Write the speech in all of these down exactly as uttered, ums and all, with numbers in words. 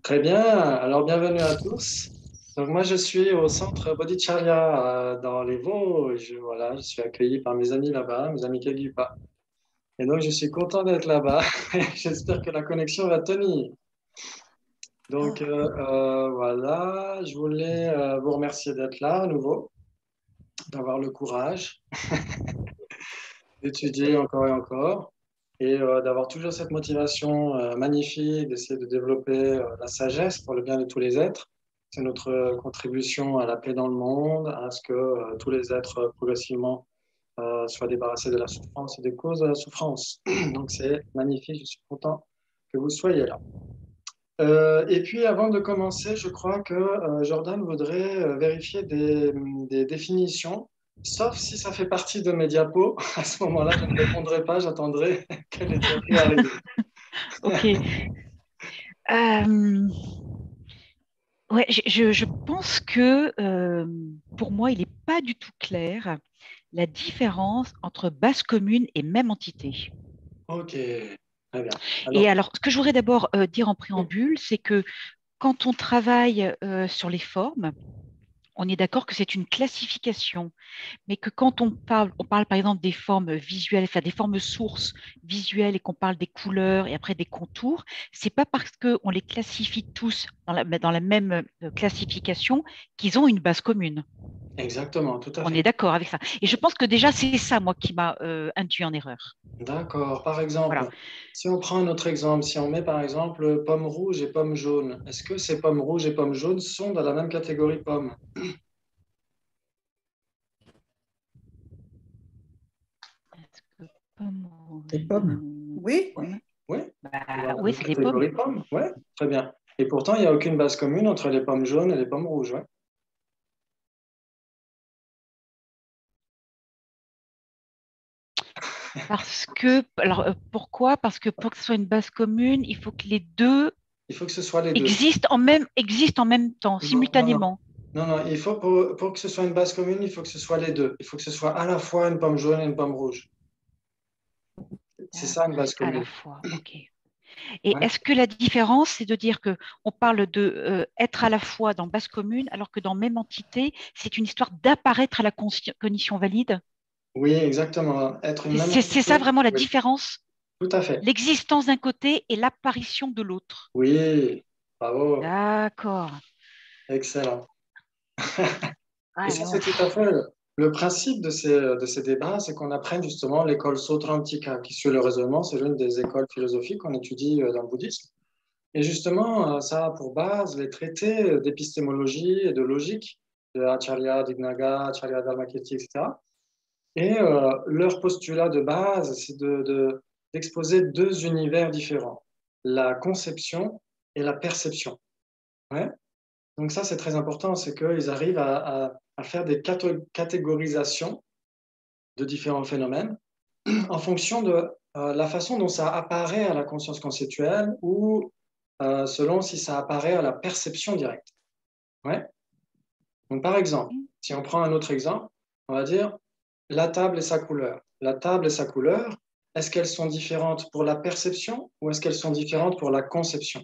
Très bien, alors bienvenue à tous. Donc moi je suis au centre Bodhicharya euh, dans les Vosges. Voilà, je suis accueilli par mes amis là-bas, mes amis Kagyupa. Et donc je suis content d'être là-bas. J'espère que la connexion va tenir. Donc Ah, euh, euh, voilà, je voulais euh, vous remercier d'être là à nouveau, d'avoir le courage d'étudier encore et encore et euh, d'avoir toujours cette motivation euh, magnifique d'essayer de développer euh, la sagesse pour le bien de tous les êtres. C'est notre euh, contribution à la paix dans le monde, à ce que euh, tous les êtres euh, progressivement euh, soient débarrassés de la souffrance et des causes de la souffrance. Donc c'est magnifique, je suis content que vous soyez là. Euh, et puis avant de commencer, je crois que euh, Jordan voudrait euh, vérifier des, des définitions, sauf si ça fait partie de mes diapos. À ce moment-là, je ne répondrai pas, j'attendrai que les diapos arrivent. ok. Euh, ouais, je, je- je pense que euh, pour moi, il n'est pas du tout clair la différence entre base commune et même entité. Ok, très bien. Et Alors, alors, ce que je voudrais d'abord euh, dire en préambule, c'est que quand on travaille euh, sur les formes, on est d'accord que c'est une classification, mais que quand on parle, on parle par exemple des formes visuelles, enfin des formes sources visuelles et qu'on parle des couleurs et après des contours, c'est pas parce qu'on les classifie tous dans la, dans la même euh, classification qu'ils ont une base commune. exactement, tout à On fait. est d'accord avec ça. Et je pense que déjà, c'est ça, moi, qui m'a euh, induit en erreur. D'accord. Par Voilà. exemple, si on prend un autre exemple, si on met par exemple pomme rouge et pomme jaune, est-ce que ces pommes rouges et pommes jaunes sont dans la même catégorie pomme? Est-ce que pomme Des rouge, pommes. euh, Oui, Oui, pomme oui, c'est dans Bah la oui, même c'est des pommes. catégorie pomme. Oui, très bien. Et pourtant, il n'y a aucune base commune entre les pommes jaunes et les pommes rouges. Ouais. Parce que, alors euh, pourquoi? Parce que pour que ce soit une base commune, il faut que les deux Il faut que ce soit les deux. existent en même, existent en même temps, Non, non, non. simultanément. Non, non, il faut pour, pour que ce soit une base commune, il faut que ce soit les deux. Il faut que ce soit à la fois une pomme jaune et une pomme rouge. C'est ça une D'accord, base c'est à la commune. fois. OK. Et Ouais. est-ce que la différence, c'est de dire que on parle de euh, être à la fois dans base commune, alors que dans même entité, c'est une histoire d'apparaître à la consci- cognition valide? Oui, exactement. Être une C'est même c'est- c'est ça entité. vraiment la Oui, différence? tout à fait. L'existence d'un côté et l'apparition de l'autre. Oui, bravo. D'accord. Excellent. Et ça, c'est Alors, tout à fait le, le principe de ces, de ces débats, c'est qu'on apprenne justement l'école Sautrantika, qui suit le raisonnement, c'est l'une des écoles philosophiques qu'on étudie euh, dans le bouddhisme. Et justement, euh, ça a pour base les traités d'épistémologie et de logique de Acharya Dignaga, Acharya Dharmakirti, et cetera. Et euh, leur postulat de base, c'est de, de- d'exposer deux univers différents, la conception et la perception. Ouais. Donc ça, c'est très important, c'est qu'ils arrivent à, à- à faire des cato- catégorisations de différents phénomènes en fonction de euh, la façon dont ça apparaît à la conscience conceptuelle ou euh, selon si ça apparaît à la perception directe. Ouais. Donc par exemple, si on prend un autre exemple, on va dire la table et sa couleur. La table et sa couleur, est-ce qu'elles sont différentes pour la perception ou est-ce qu'elles sont différentes pour la conception?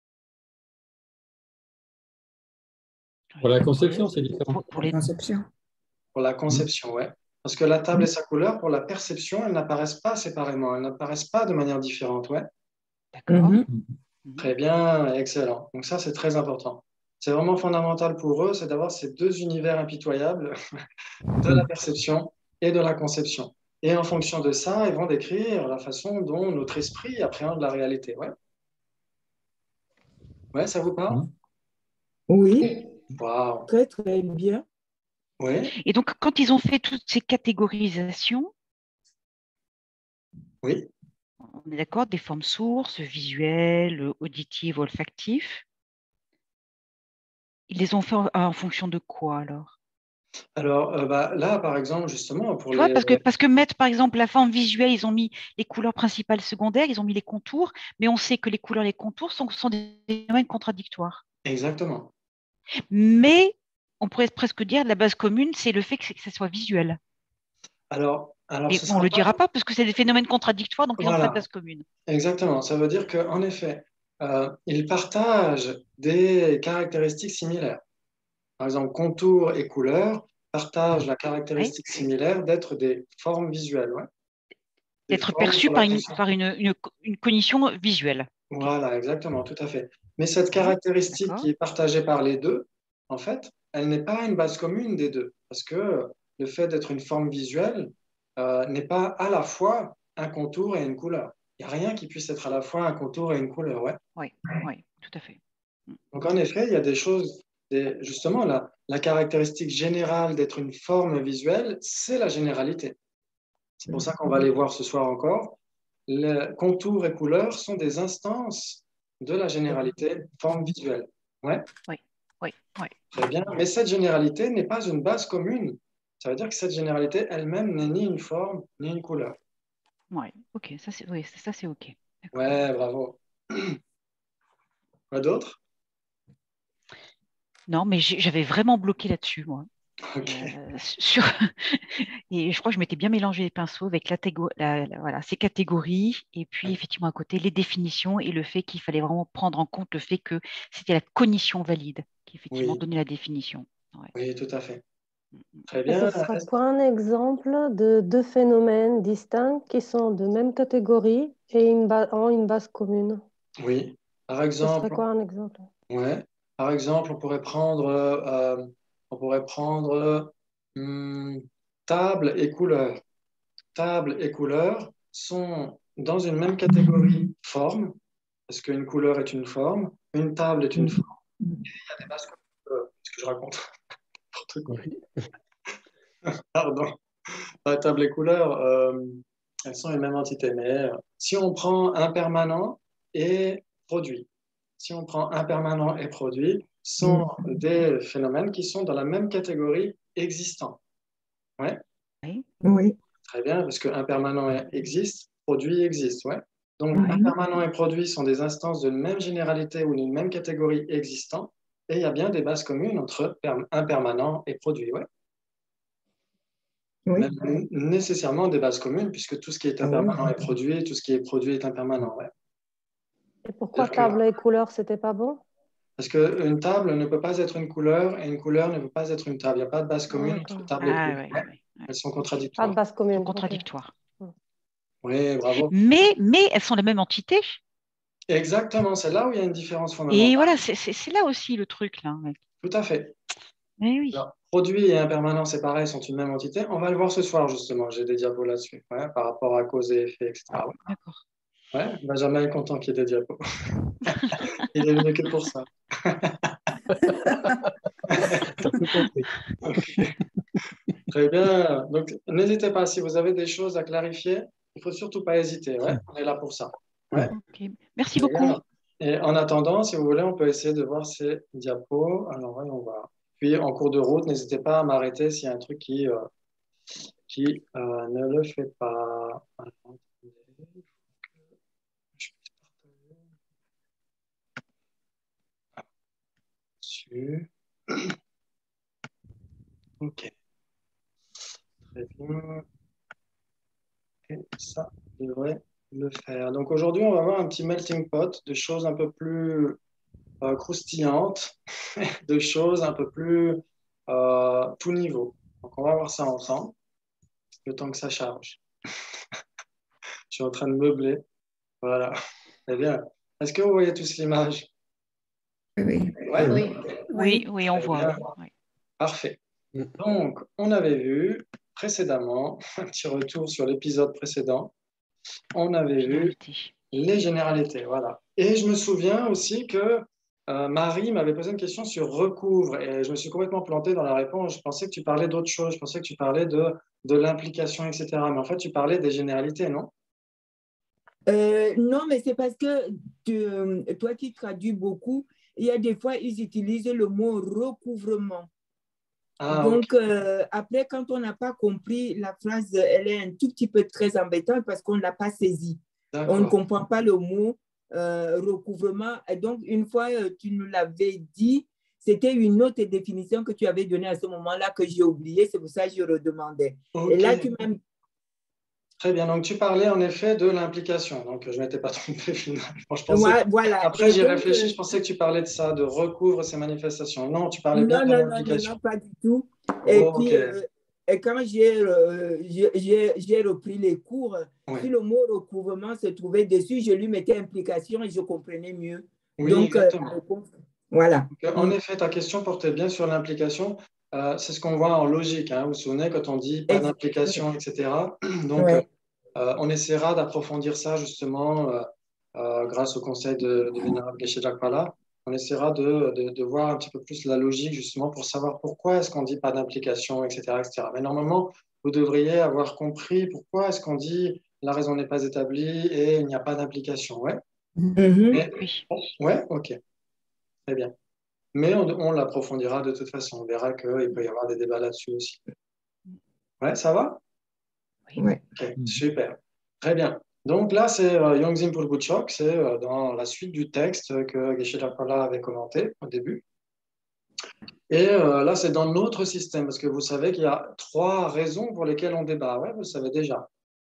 Pour la pour, conception, c'est différent. pour- pour la les... conception. Pour la Hmm. conception, ouais. Parce que la table et sa couleur, pour la perception, elles n'apparaissent pas séparément, elles n'apparaissent pas de manière différente, ouais. D'accord. Mhm. Mhm. Très bien, excellent. Donc ça, c'est très important. C'est vraiment fondamental pour eux, c'est d'avoir ces deux univers impitoyables de la Hmm. perception et de la conception. Et en fonction de ça, ils vont décrire la façon dont notre esprit appréhende la réalité. Ouais, ouais, ça vous parle? Hmm. Oui, Waouh. très très bien. Oui, Et donc, quand ils ont fait toutes ces catégorisations, oui. on est d'accord, des formes sources, visuelles, auditives, olfactives, ils les ont fait en, en fonction de quoi alors? Alors euh, bah, là, par exemple, justement, pour Tu vois, les... parce que, parce que mettre, par exemple, la forme visuelle, ils ont mis les couleurs principales secondaires, ils ont mis les contours, mais on sait que les couleurs et les contours sont, sont des phénomènes contradictoires. Exactement. Mais on pourrait presque dire que la base commune, c'est le fait que, c'est- que ça soit visuel. Alors, alors, Mais ce bon, on ne sera le pas... dira pas parce que c'est des phénomènes contradictoires, donc ils n'ont pas de Voilà, base commune. exactement. Ça veut dire qu'en effet, euh, ils partagent des caractéristiques similaires. Par exemple, contour et couleur partagent la caractéristique Oui. similaire d'être des formes visuelles. Ouais. Des D'être formes perçu sur par, la une, par une, une, une cognition visuelle. Voilà, exactement, tout à fait. Mais cette Oui, caractéristique d'accord. qui est partagée par les deux, en fait, elle n'est pas une base commune des deux. Parce que le fait d'être une forme visuelle euh, n'est pas à la fois un contour et une couleur. Il n'y a rien qui puisse être à la fois un contour et une couleur, ouais. Oui, oui, tout à fait. Mm. Donc, en effet, il y a des choses, des- justement, la, la caractéristique générale d'être une forme visuelle, c'est la généralité. C'est pour ça qu'on va les voir ce soir encore. Les contours et couleurs sont des instances de la généralité forme visuelle. Ouais, Oui, oui, oui. très bien. Mais cette généralité n'est pas une base commune. Ça veut dire que cette généralité elle-même n'est ni une forme ni une couleur. Oui, ok, ça c'est oui, ça c'est ok. D'accord. Ouais, bravo. Quoi d'autre? Non, mais j'ai- j'avais vraiment bloqué là-dessus, moi. Ok. Euh, sur... Et je crois que je m'étais bien mélangé les pinceaux avec la, tégo- la- la- voilà, ces catégories et puis effectivement à côté les définitions et le fait qu'il fallait vraiment prendre en compte le fait que c'était la cognition valide qui effectivement Oui, donnait la définition. Ouais. oui, tout à fait. Mm, mm. Très Et ce bien. sera quoi un exemple de deux phénomènes distincts qui sont de même catégorie et une ba- ont une base commune? Oui. Par Ce serait exemple, quoi un exemple? ouais. Par exemple, on pourrait prendre, euh, on pourrait prendre hum, table et couleur. Table et couleur sont dans une même catégorie forme, parce qu'une couleur est une forme, une table est une forme. Il y a des bases comme euh, ce que je raconte. N'importe quoi. Pardon. La table et couleur, euh, elles sont une même entité. Mais euh, si on prend impermanent et produit, si on prend impermanent et produit, sont des phénomènes qui sont dans la même catégorie existant. Ouais. Oui, Oui. Très bien, parce que impermanent existe, produit existe, ouais. Donc, oui, impermanent et produit sont des instances d'une même généralité ou d'une même catégorie existant, et il y a bien des bases communes entre per- impermanent et produit, ouais. Oui. Même nécessairement des bases communes, puisque tout ce qui est Ah oui. impermanent est produit, tout ce qui est produit est impermanent, ouais. Et pourquoi C'est-à-dire que- table et couleur, c'était pas bon? Parce qu'une table ne peut pas être une couleur, et une couleur ne peut pas être une table. Il n'y a pas de base Ah, commune entre d'accord. table et ah, couleur. oui, Ouais. oui, oui. Elles sont Pas de contradictoires. base Ils sont commune, ok. contradictoires. Oui, bravo. Mais, mais elles sont la même entité. Exactement, c'est là où il y a une différence Et fondamentale. voilà, c'est c'est- c'est là aussi le truc, là. Ouais. Tout à fait. Mais oui, Alors, produit et impermanent, c'est pareil, sont une même entité. On va le voir ce soir, justement. J'ai des diapos là-dessus, ouais, par rapport à cause et effet, et cetera. Ouais, d'accord. ouais, Benjamin est content qu'il y ait des diapos. Il est venu que pour ça. T'as tout compris. Ok. Très bien. Donc, n'hésitez pas, si vous avez des choses à clarifier, il ne faut surtout pas hésiter. Ouais, on est là pour ça. Ouais. Ok. Merci Très beaucoup. bien. Et en attendant, si vous voulez, on peut essayer de voir ces diapos. Alors, voyons voir. Puis, en cours de route, n'hésitez pas à m'arrêter s'il y a un truc qui, euh, qui euh, ne le fait pas. Alors, je vais partager dessus. Ok, très bien. Et ça devrait le faire. Donc aujourd'hui, on va avoir un petit melting pot de choses un peu plus euh, croustillantes, de choses un peu plus euh, tout niveau. Donc on va voir ça ensemble, le temps que ça charge. Je suis en train de meubler. Voilà. Très bien. Est-ce que vous voyez tous l'image? Oui. Ouais. Oui. Oui, oui, on Très voit. bien. Oui. Parfait. Mm. Donc, on avait vu précédemment, un petit retour sur l'épisode précédent, on avait vu Généralité. les généralités, voilà. Et je me souviens aussi que euh, Marie m'avait posé une question sur recouvre et je me suis complètement planté dans la réponse. Je pensais que tu parlais d'autre chose, je pensais que tu parlais de, de l'implication, et cetera. Mais en fait, tu parlais des généralités, non? Euh, non, mais c'est parce que tu, euh, toi qui traduis beaucoup, il y a des fois, ils utilisent le mot recouvrement. Ah, ok. Donc, euh, après, quand on n'a pas compris, la phrase, elle est un tout petit peu très embêtante parce qu'on ne l'a pas saisie. On ne D'accord. comprend pas le mot euh, recouvrement. Et donc, une fois, euh, tu nous l'avais dit, c'était une autre définition que tu avais donnée à ce moment-là que j'ai oublié. C'est pour ça que je redemandais. Ok. Et là, tu m'as Très bien. Donc, tu parlais en effet de l'implication. Donc, je ne m'étais pas trompé finalement. Je pensais Ouais, que- voilà. Après, Et j'y donc, réfléchi. euh, Je pensais que tu parlais de ça, de recouvre ces manifestations. Non, tu parlais bien non, de non, non, non, l'implication. non, pas du tout. Et Oh, ok. puis, euh, et quand j'ai euh, j'ai- j'ai- j'ai repris les cours, si Oui, le mot recouvrement se trouvait dessus, je lui mettais implication et je comprenais mieux. oui, Donc, euh, exactement. voilà. Donc, en effet, ta question portait bien sur l'implication. Euh, c'est ce qu'on voit en logique, hein. Vous vous souvenez, quand on dit pas Ex- d'implication, et cetera. Donc, ouais. euh, on essaiera d'approfondir ça justement euh, euh, grâce au conseil de, de Vénérable Geshe Jakpala. On essaiera de, de, de voir un petit peu plus la logique justement pour savoir pourquoi est-ce qu'on dit pas d'implication, et cetera, et cetera. Mais normalement, vous devriez avoir compris pourquoi est-ce qu'on dit la raison n'est pas établie et il n'y a pas d'implication. Ouais. Mhm. Mais, Oui. ouais, ok, très bien. Mais on, on l'approfondira de toute façon. On verra qu'il peut y avoir des débats là-dessus aussi. Ouais, ça va? Ouais. Ok, super. Très bien. Donc là, c'est euh, Yongzin Pulbuchok, c'est euh, dans la suite du texte que Geshe Jakpala avait commenté au début. Et euh, là, c'est dans notre système, parce que vous savez qu'il y a trois raisons pour lesquelles on débat. Ouais, vous le savez déjà.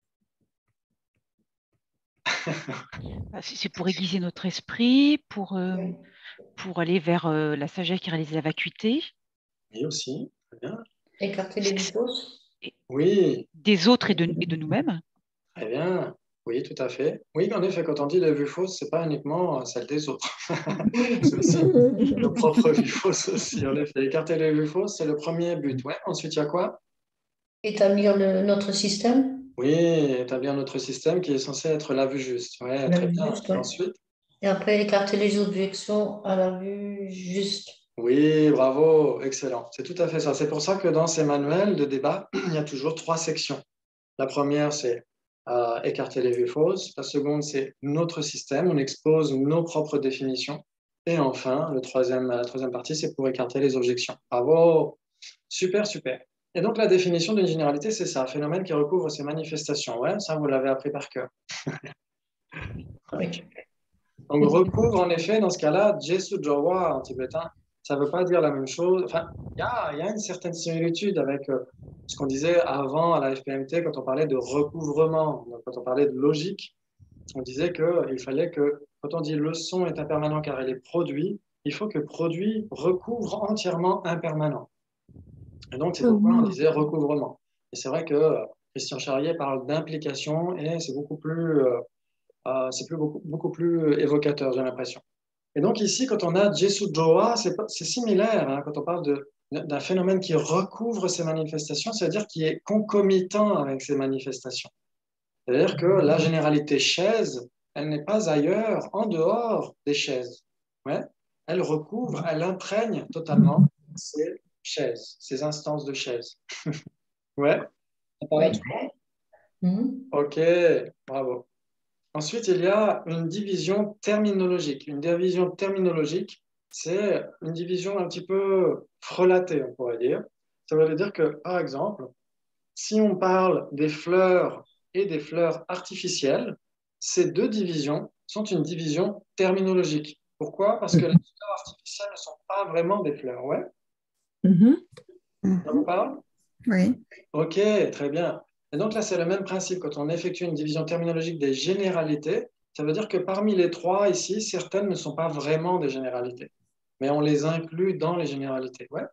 Ah, C'est c'est pour aiguiser notre esprit, pour, euh, pour aller vers euh, la sagesse qui réalise la vacuité. Oui, aussi. Très bien. Écarter les vues fausses. Oui, Des autres et de, et de nous-mêmes. très bien. Oui, tout à fait. Oui, en effet, quand on dit les vues fausses, c'est pas uniquement euh, celle des autres. C'est aussi nos propres vues fausses aussi, en effet. Écarter les vues fausses, c'est le premier but. Ouais. Ensuite, il y a quoi? Établir le, notre système. Oui, établir notre système qui est censé être la vue juste. Ouais, La très vue bien. juste, Et ouais. ensuite? Et après, écarter les objections à la vue juste. Oui, bravo, excellent. C'est tout à fait ça. C'est pour ça que dans ces manuels de débat, il y a toujours trois sections. La première, c'est euh, écarter les vues fausses. La seconde, c'est notre système. On expose nos propres définitions. Et enfin, le troisième, la troisième partie, c'est pour écarter les objections. Bravo, super, super. Et donc, la définition d'une généralité, c'est ça, un phénomène qui recouvre ces manifestations. Ouais, ça, vous l'avez appris par cœur. Oui. Donc, recouvre, en effet, dans ce cas-là, Jesu Jawa en tibétain, ça ne veut pas dire la même chose. Enfin, il y a, il y a une certaine similitude avec euh, ce qu'on disait avant à la F P M T quand on parlait de recouvrement, donc, quand on parlait de logique. On disait qu'il fallait que, quand on dit le son est impermanent car il est produit, il faut que produit recouvre entièrement impermanent. Et donc, c'est pourquoi on disait recouvrement. Et c'est vrai que euh, Christian Charrier parle d'implication et c'est beaucoup plus, euh, euh, c'est plus beaucoup, beaucoup plus évocateur, j'ai l'impression. Et donc ici, quand on a Jesu Joa, c'est pas- c'est similaire, hein, quand on parle de- d'un phénomène qui recouvre ces manifestations, c'est-à-dire qui est concomitant avec ces manifestations. C'est-à-dire que la généralité chaise, elle n'est pas ailleurs, en dehors des chaises. Ouais. Elle recouvre, elle imprègne totalement ces chaises, ces instances de chaises. Ouais, ça paraît Oui. clair? Mhm. Ok, bravo. Ensuite, il y a une division terminologique. Une division terminologique, c'est une division un petit peu frelatée, on pourrait dire. Ça veut dire que, par exemple, si on parle des fleurs et des fleurs artificielles, ces deux divisions sont une division terminologique. Pourquoi? Parce que les fleurs artificielles ne sont pas vraiment des fleurs. Ouais, Mhm. ça vous parle? Oui. Ok, très bien. Et donc là, c'est le même principe. Quand on effectue une division terminologique des généralités, ça veut dire que parmi les trois ici, certaines ne sont pas vraiment des généralités, mais on les inclut dans les généralités. Ouais,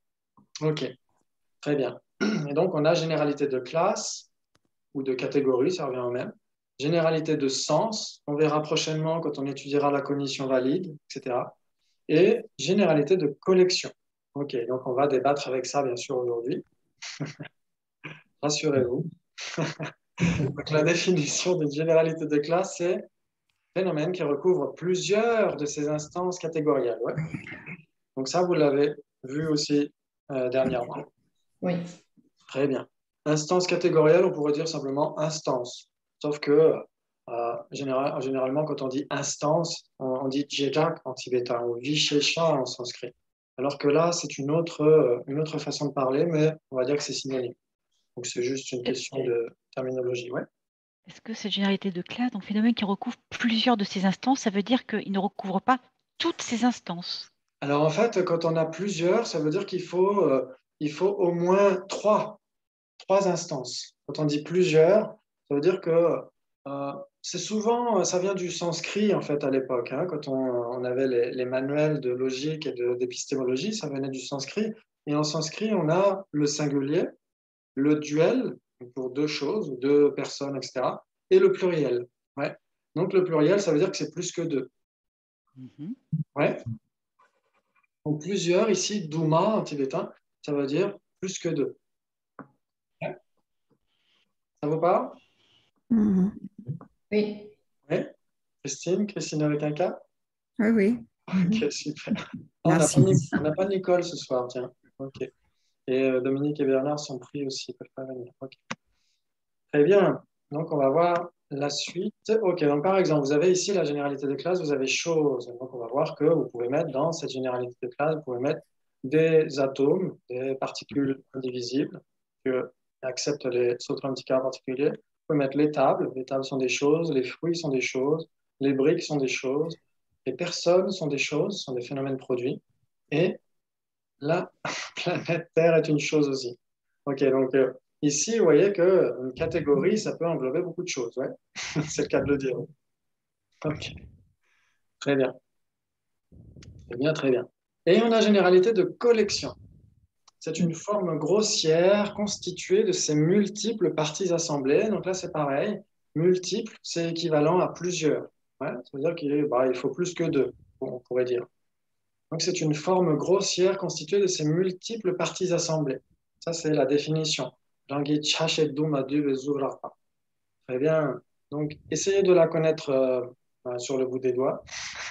ok, très bien. Et donc, on a généralité de classe ou de catégorie, ça revient au même. Généralité de sens, on verra prochainement quand on étudiera la cognition valide, et cetera. Et généralité de collection. Ok, donc on va débattre avec ça, bien sûr, aujourd'hui. Rassurez-vous. Donc, la définition d'une généralité de classe, c'est un phénomène qui recouvre plusieurs de ces instances catégorielles. Ouais. Donc ça, vous l'avez vu aussi euh, dernièrement. Oui. Très bien. Instance catégorielle, on pourrait dire simplement instance. Sauf que euh, général, généralement, quand on dit instance, on, on dit jejak en tibétain ou vishesha en sanskrit. Alors que là, c'est une autre, euh, une autre façon de parler, mais on va dire que c'est synonyme. Donc c'est juste une question de terminologie. Ouais. Est-ce que cette généralité de classe, donc phénomène qui recouvre plusieurs de ces instances, ça veut dire qu'il ne recouvre pas toutes ces instances? Alors en fait, quand on a plusieurs, ça veut dire qu'il faut, euh, il faut au moins trois, trois instances. Quand on dit plusieurs, Ça veut dire que euh, c'est souvent, ça vient du sanskrit en fait à l'époque. Hein, quand on, on avait les, les manuels de logique et de- d'épistémologie, ça venait du sanskrit. Et en sanskrit, on a le singulier, le duel pour deux choses, deux personnes, et cetera, et le pluriel. Ouais. Donc le pluriel, ça veut dire que c'est plus que deux. Mhm. Ouais. Donc plusieurs ici, Duma en tibétain, ça veut dire plus que deux. Ouais. Ça vous parle? Mhm. Oui. Oui. Christine, Christine avec un K? Oui, oui. Mhm. Ok, super. Ah, on n'a pas, Merci. Nic- on n'a pas Nicole ce soir, tiens. Ok. Et euh, Dominique et Bernard sont pris aussi, ils ne peuvent pas venir. Ok. Très bien. Donc, on va voir la suite. Ok, donc par exemple, vous avez ici la généralité de classe, vous avez chose. Donc, on va voir que vous pouvez mettre dans cette généralité de classe, vous pouvez mettre des atomes, des particules indivisibles qui acceptent les sauts-handicap particuliers. Vous pouvez mettre les tables. Les tables sont des choses, les fruits sont des choses, les briques sont des choses, les personnes sont des choses, sont des phénomènes produits. Et la planète Terre est une chose aussi. Ok, donc euh, ici, vous voyez qu'une catégorie, ça peut englober beaucoup de choses. Ouais. C'est le cas de le dire. Ok, très bien. Très bien, très bien. Et on a généralité de collection. C'est une forme grossière constituée de ces multiples parties assemblées. Donc là, c'est pareil. Multiple, c'est équivalent à plusieurs. Ouais, ça veut dire qu'il bah, il faut plus que deux, on pourrait dire. Donc c'est une forme grossière constituée de ces multiples parties assemblées. Ça, c'est la définition. Très bien. Donc, essayez de la connaître euh, euh, sur le bout des doigts.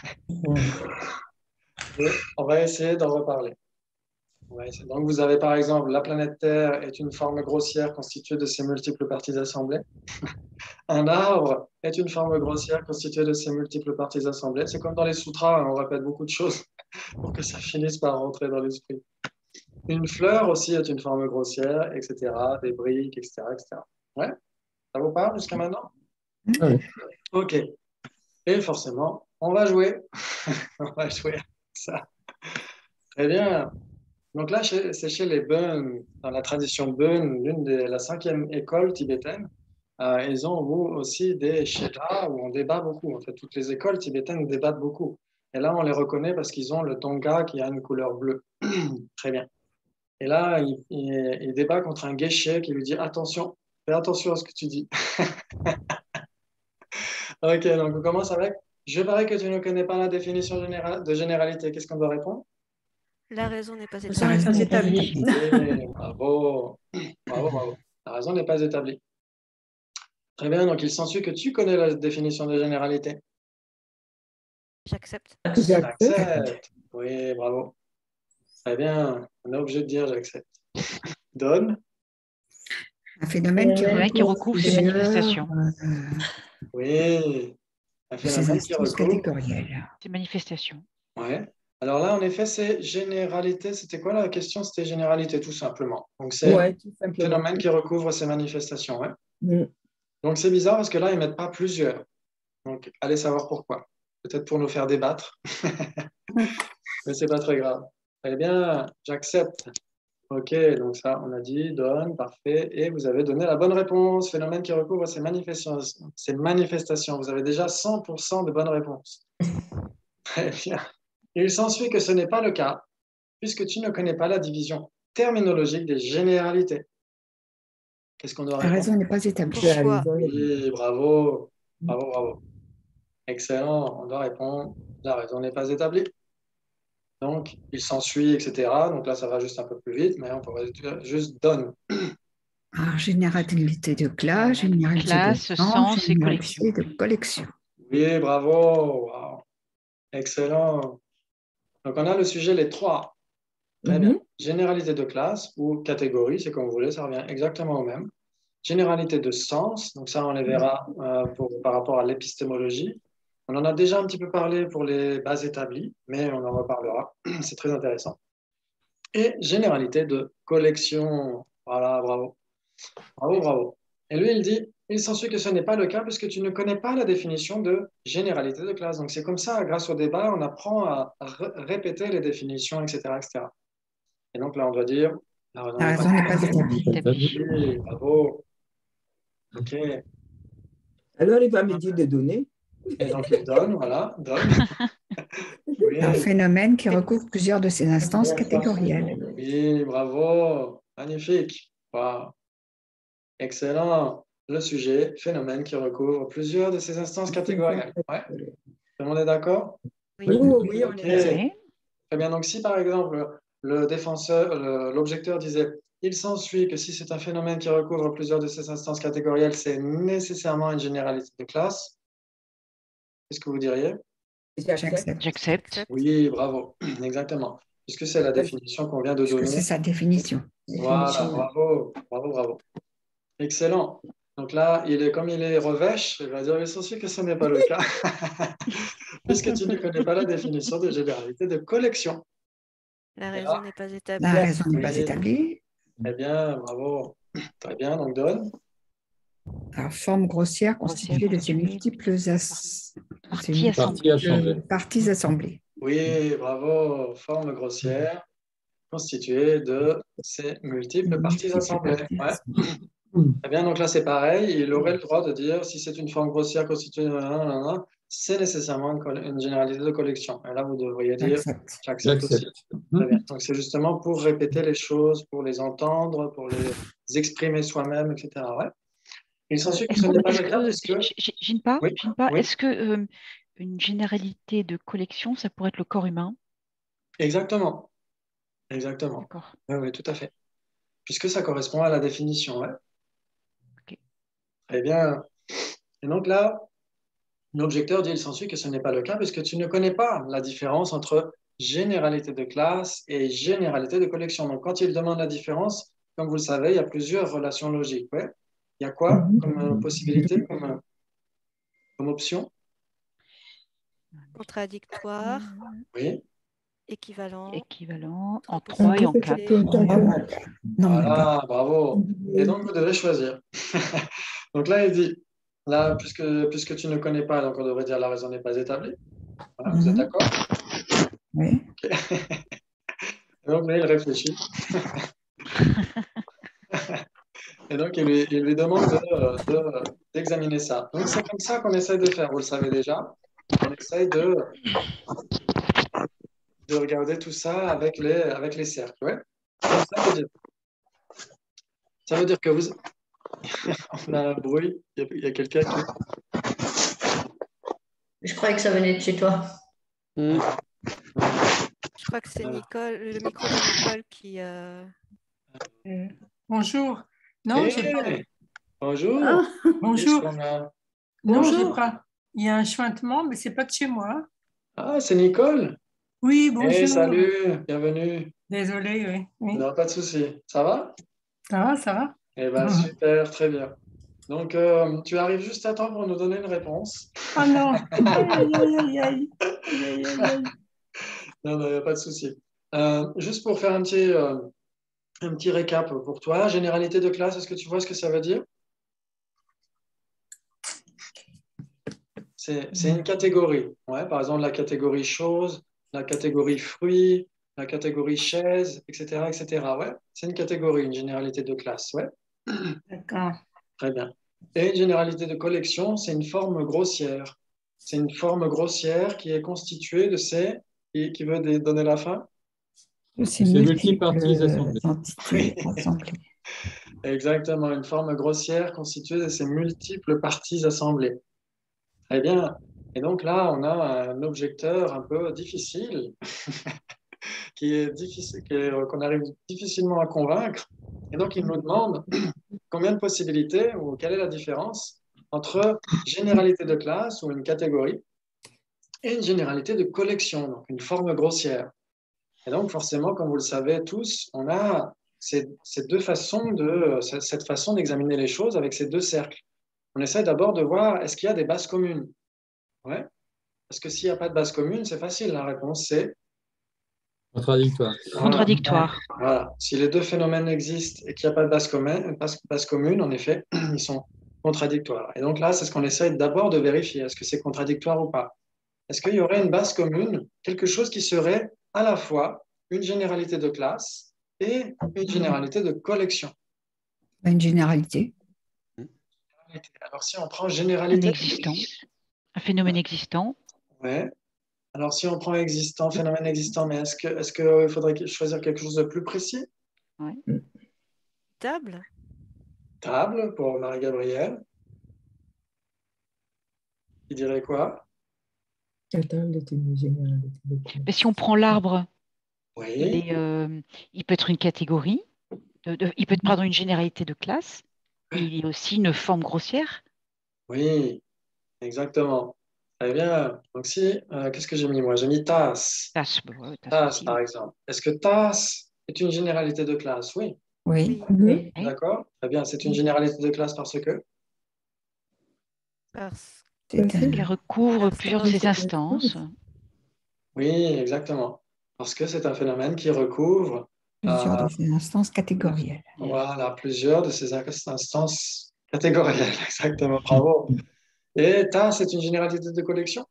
Et on va essayer d'en reparler. On va essayer. Donc, vous avez par exemple, la planète Terre est une forme grossière constituée de ces multiples parties assemblées. Un arbre est une forme grossière constituée de ces multiples parties assemblées. C'est comme dans les sutras, on répète beaucoup de choses pour que ça finisse par rentrer dans l'esprit. Une fleur aussi est une forme grossière, et cetera. Des briques, et cetera, et cetera. Ouais, ça vous parle jusqu'à maintenant? Ah oui. Ok. Et forcément, on va jouer. On va jouer à ça. Très bien. Donc là, chez- c'est chez les Bön, dans la tradition Bön, l'une des, la cinquième école tibétaine. Euh, ils ont vous, aussi des Sheta où on débat beaucoup. En fait, toutes les écoles tibétaines débattent beaucoup. Et là, on les reconnaît parce qu'ils ont le Tonga qui a une couleur bleue. Très bien. Et là, il, il, il débat contre un guéché qui lui dit attention, fais attention à ce que tu dis. Ok, donc on commence avec je parie que tu ne connais pas la définition générale de généralité. Qu'est-ce qu'on doit répondre? La raison n'est pas Ça établie. reste Pas établi. Oui, bravo. Bravo, bravo. La raison n'est pas établie. Très bien, donc il s'ensuit que tu connais la définition de généralité. J'accepte. J'accepte. Oui, bravo. Très bien, on est obligé de dire j'accepte. Donne. Un phénomène qui Phénomène qui recouvre recouvre ces plusieurs, manifestations. euh, Oui, un de ces phénomène qui instances recouvre. catégorielles. Ces manifestations. Ouais. Alors là, en effet, c'est généralité. C'était quoi la question? C'était généralité, tout simplement. Donc, c'est Ouais, tout un simplement. phénomène qui recouvre ces manifestations. Ouais. Mm. Donc, c'est bizarre parce que là, ils ne mettent pas plusieurs. Donc, allez savoir pourquoi. Peut-être pour nous faire débattre. Mais c'est pas très grave. Très bien, j'accepte. Ok, donc ça, on a dit, donne, parfait. Et vous avez donné la bonne réponse. Phénomène qui recouvre ces manifestations. Ces manifestations. Vous avez déjà cent pour cent de bonnes réponses. Très bien. Il s'ensuit que ce n'est pas le cas, puisque tu ne connais pas la division terminologique des généralités. Qu'est-ce qu'on doit La répondre? raison n'est pas établie. Tu as Pourquoi? raison. Oui, bravo. Bravo, bravo. Excellent. On doit répondre. La raison n'est pas établie. Donc, il s'ensuit, et cetera. Donc là, ça va juste un peu plus vite, mais on pourrait dire juste donne. Alors, généralité de classe, généralité Classe, de sens, sens et collection. généralité de collection. Oui, bravo. Wow. Excellent. Donc, on a le sujet les trois. Très bien. Mhm. Généralité de classe ou catégorie, c'est comme vous voulez, ça revient exactement au même. Généralité de sens, donc ça, on les verra euh, pour, par rapport à l'épistémologie. On en a déjà un petit peu parlé pour les bases établies, mais on en reparlera. C'est très intéressant. Et généralité de collection. Voilà, bravo. Bravo, bravo. Et lui, il dit, il s'ensuit que ce n'est pas le cas puisque tu ne connais pas la définition de généralité de classe. Donc c'est comme ça, grâce au débat, on apprend à r- répéter les définitions, et cetera, et cetera. Et donc là, on doit dire, la raison La n'est raison n'est pas Établi. établie. Oui, bravo. Ok. Alors, il va me dire de donner. Et donc, il donne, voilà, donne. Oui, Un phénomène qui recouvre plusieurs de ces instances catégorielles. oui, bravo, magnifique. Wow. Excellent. Le sujet, phénomène qui recouvre plusieurs de ces instances catégorielles. Ouais. Tout le monde est d'accord? Oui. Oui, oui, on Ok. est d'accord. Oui. Très bien. Donc, si par exemple, le défenseur, le- l'objecteur disait, il s'ensuit que si c'est un phénomène qui recouvre plusieurs de ces instances catégorielles, c'est nécessairement une généralité de classe. Qu'est-ce que vous diriez? J'accepte. J'accepte. J'accepte. Oui, bravo. Exactement. Puisque c'est la définition qu'on vient de Puisque c'est donner. sa définition. Voilà, Définition. bravo, bravo, bravo. Excellent. Donc là, il est, comme il est revêche, il va dire, il s'ensuit que ce n'est pas le cas, puisque tu ne connais pas la définition de généralité de collection. La Et raison là, n'est pas établie. La raison n'est pas oui, établie. très bien, bravo. Très bien, donc donne. Alors, forme grossière constituée de ces constituée multiples as- Partie ces assemblée. Partie assemblée. multiples parties assemblées. Oui, bravo. Forme grossière constituée de ces multiples parties Multiples assemblées. parties Ouais. assemblées. Très bien, donc là c'est pareil, il aurait le droit de dire si c'est une forme grossière constituée de nanana, c'est nécessairement une, coll- une généralité de collection. Et là vous devriez dire J'accepte. j'accepte aussi. J'accepte. Très bien. Donc c'est justement pour répéter les choses, pour les entendre, pour les exprimer soi-même, et cetera. Ouais. Il s'ensuit que Est-ce ce que, n'est pas est-ce le cas que, puisque. J- J- Jinpa, Oui, Jinpa, oui, est-ce que euh, une généralité de collection, ça pourrait être le corps humain? exactement. Exactement. D'accord. Oui, oui, tout à fait. Puisque ça correspond à la définition. Ouais. Ok. Eh bien, et donc là, l'objecteur dit il s'ensuit que ce n'est pas le cas puisque tu ne connais pas la différence entre généralité de classe et généralité de collection. Donc, quand il demande la différence, comme vous le savez, il y a plusieurs relations logiques. Ouais. Il y a quoi comme euh, possibilité, comme, euh, comme option? Contradictoire, Oui. équivalent, Équivalent en Trois trois et en quatre. possibilités. Non, même pas. Voilà, bravo. Et donc, vous devez choisir. Donc là, il dit, là, puisque, puisque tu ne connais pas, donc on devrait dire la raison n'est pas établie. Voilà, vous êtes Mhm. d'accord? Oui. Et donc là, il réfléchit. Et donc, il lui, il lui demande de- de- d'examiner ça. Donc, c'est comme ça qu'on essaye de faire, vous le savez déjà. On essaye de, de regarder tout ça avec les, avec les cercles. Ouais. Donc, ça veut dire, ça veut dire que vous... On a un bruit, il y a, il y a quelqu'un qui... Je croyais que ça venait de chez toi. Je crois que c'est Voilà. Nicole, le micro de Nicole qui. euh, Euh, bonjour. Non, Eh, j'ai pas. bonjour. Ah, Qu'est-ce bonjour. qu'on a? Non, j'ai Bonjour. pas. Il y a un chuintement, mais c'est pas de chez moi. Ah, c'est Nicole. Oui, Eh, bonjour. salut, bienvenue. Désolée, oui. oui. Non, pas de souci. Ça va? Ça va, ça va. Eh bien, super, très bien. Donc, euh, tu arrives juste à temps pour nous donner une réponse. Oh non. Aïe, aïe, aïe, aïe, aïe. Aïe, aïe, aïe, aïe. Non, non, il n'y a pas de souci. Euh, juste pour faire un petit, euh, un petit récap pour toi, généralité de classe, est-ce que tu vois ce que ça veut dire? C'est, c'est une catégorie. Ouais, par exemple, la catégorie chose, la catégorie fruits, la catégorie chaise, et cetera, et cetera. Ouais, c'est une catégorie, une généralité de classe. Ouais, D'accord. très bien. Et une généralité de collection, c'est une forme grossière. C'est une forme grossière qui est constituée de ces... Qui, qui veut dé- donner la fin? De ces C'est multiples multiparties assemblées. entités assemblées. Exactement, une forme grossière constituée de ces multiples parties assemblées. Très bien. Et donc là, on a un objecteur un peu difficile, qui est difficile, qui est- qu'on arrive difficilement à convaincre. Et donc, il nous demande combien de possibilités ou quelle est la différence entre généralité de classe ou une catégorie et une généralité de collection, donc une forme grossière. Et donc, forcément, comme vous le savez tous, on a ces, ces deux façons de, cette façon d'examiner les choses avec ces deux cercles. On essaie d'abord de voir est-ce qu'il y a des bases communes. Ouais. Parce que s'il n'y a pas de base commune, c'est facile. La réponse, c'est Contradictoire. voilà. Contradictoire. Voilà. Si les deux phénomènes existent et qu'il n'y a pas de base commune, base, base commune, en effet, ils sont contradictoires. Et donc là, c'est ce qu'on essaie d'abord de vérifier. Est-ce que c'est contradictoire ou pas? Est-ce qu'il y aurait une base commune, quelque chose qui serait à la fois une généralité de classe et une généralité de collection? Une généralité. Alors, si on prend Un généralité. existant, un phénomène existant. Ouais. Alors, si on prend existant, phénomène existant, mais est-ce que, est-ce que il faudrait choisir quelque chose de plus précis? Ouais. Table. Table pour Marie-Gabrielle. Il dirait quoi? La table est une généralité de Mais si on prend l'arbre, il, Oui, est, euh, il peut être une catégorie, de- de- il peut être pardon, une généralité de classe, mais il est aussi une forme grossière. oui, exactement. Très bien. Donc, si, euh, qu'est-ce que j'ai mis moi? J'ai mis tasse. Tasse, bah ouais, tasse Tasse, aussi, par oui. exemple. Est-ce que tasse est une généralité de classe? Oui. Oui. Oui, Mhm. Oui. D'accord. Très bien. C'est une généralité de classe parce que. parce C'est Parce que- Elle recouvre Instance. plusieurs de ses instances. Oui, exactement. Parce que c'est un phénomène qui recouvre plusieurs euh, de ces instances catégorielles. voilà, plusieurs de ces instances catégorielles. Exactement. Bravo. Et tasse, c'est une généralité de collection?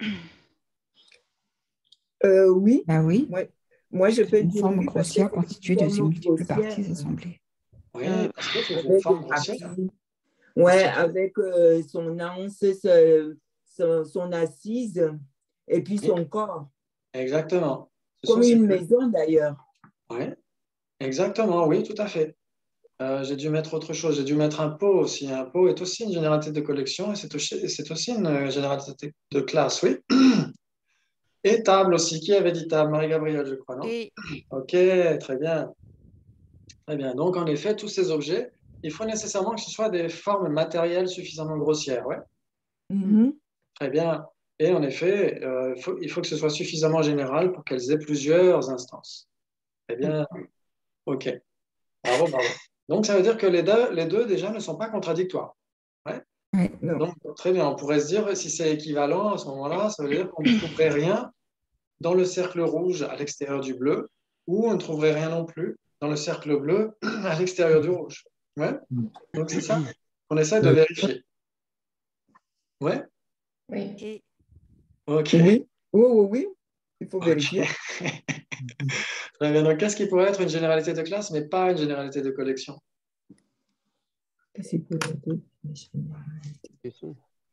Euh, oui, Ben oui, moi, moi je peux une dire forme oui parce que grossière c'est une constituée de forme multiples grossière, parties assemblées. Oui, Euh, parce que c'est une avec forme des grossière. parties. Ouais, avec euh, son anse, ce- son, son assise et puis Oui, son corps, exactement. Ce comme sont ces une deux. maison d'ailleurs. Oui, exactement, oui, tout à fait. Euh, j'ai dû mettre autre chose. J'ai dû mettre un pot aussi. Un pot est aussi une généralité de collection et c'est aussi, c'est aussi une euh, généralité de classe, oui. Et table aussi. Qui avait dit table? Marie-Gabrielle, je crois, non? Et Ok, très bien. Très bien. Donc, en effet, tous ces objets, il faut nécessairement que ce soit des formes matérielles suffisamment grossières, ouais. Mhm. Très bien. Et en effet, euh, il faut, il faut que ce soit suffisamment général pour qu'elles aient plusieurs instances. Très bien. Ok. Bravo, bravo. Donc, ça veut dire que les deux, les deux déjà, ne sont pas contradictoires. Ouais. Oui. Non. Donc, très bien. On pourrait se dire, si c'est équivalent à ce moment-là, ça veut dire qu'on ne trouverait rien dans le cercle rouge à l'extérieur du bleu, ou on ne trouverait rien non plus dans le cercle bleu à l'extérieur du rouge. Ouais. Donc, c'est ça qu'on essaie de Euh, vérifier. Ouais. Oui. et Ok. Oui, oui, oui, oui, il faut Ok. vérifier. Très bien. Donc, qu'est-ce qui pourrait être une généralité de classe, mais pas une généralité de collection? Qu'est-ce qu'il peut être une généralité?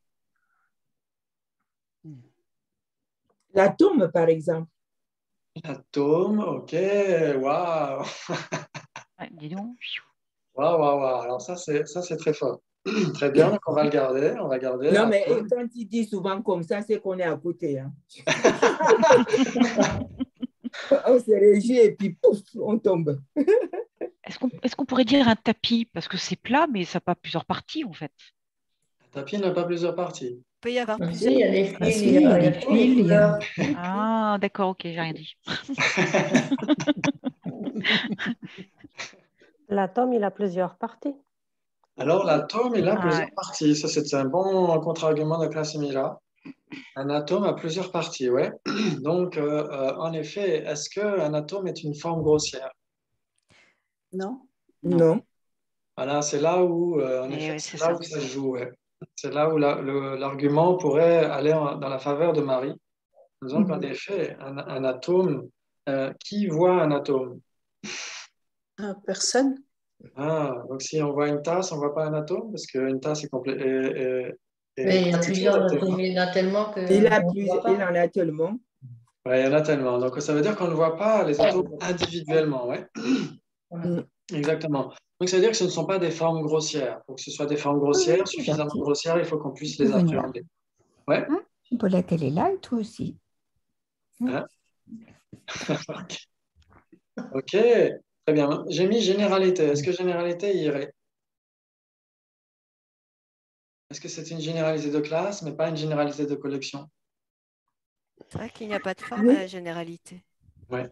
L'atome, par exemple. L'atome, ok. Waouh. Ouais, dis donc. Waouh, waouh, waouh. Alors, ça, c'est ça, c'est très fort. Très bien. Donc, on va le garder. On va garder. Non, mais atome. quand il dit souvent comme ça, c'est qu'on est à côté. Hein. On se réjouit et puis pouf, on tombe. Est-ce qu'on est-ce qu'on pourrait dire un tapis? Parce que c'est plat, mais ça n'a pas plusieurs parties, en fait. Un tapis n'a pas plusieurs parties. il peut y avoir Ah, si, plusieurs. il y a les fils, Ah si, il y il y a, a il y a les tous les fils, il y a- couleurs. Ah, d'accord, ok, j'ai rien dit. L'atome, il a plusieurs parties. Alors, l'atome, il a Ah, plusieurs ouais. parties. Ça, c'est un bon contre-argument de Casimira. Un atome a plusieurs parties, ouais. Donc, euh, euh, en effet, est-ce qu'un atome est une forme grossière? Non? Non. Non. Voilà, c'est là où, euh, en Eh effet, ouais, c'est c'est là ça. où ça se joue, ouais. C'est là où la- le- l'argument pourrait aller en- dans la faveur de Marie, en disant qu'en effet, un, un atome, euh, qui voit un atome? Ah, personne? Ah, donc si on voit une tasse, on ne voit pas un atome, parce qu'une tasse est, complè- est, est- est Mais il y a constituée plusieurs d'atomes. atomes, il y en a tellement Il, a qu'on ne plus, voit il pas. en a tellement. Ouais, il y en a tellement. Donc ça veut dire qu'on ne voit pas les atomes individuellement, ouais. Mm. Exactement. Donc ça veut dire que ce ne sont pas des formes grossières. Pour que ce soit des formes grossières, suffisamment Gentil. grossières, il faut qu'on puisse Tu les peux venir. appréhender. Ouais. Hein? Paulette, elle est là et toi aussi. Hein? Ok. Ok, très bien. J'ai mis généralité. Est-ce que généralité irait? Est-ce que c'est une généralité de classe, mais pas une généralité de collection? C'est vrai qu'il n'y a pas de forme à Oui. la généralité. Ouais.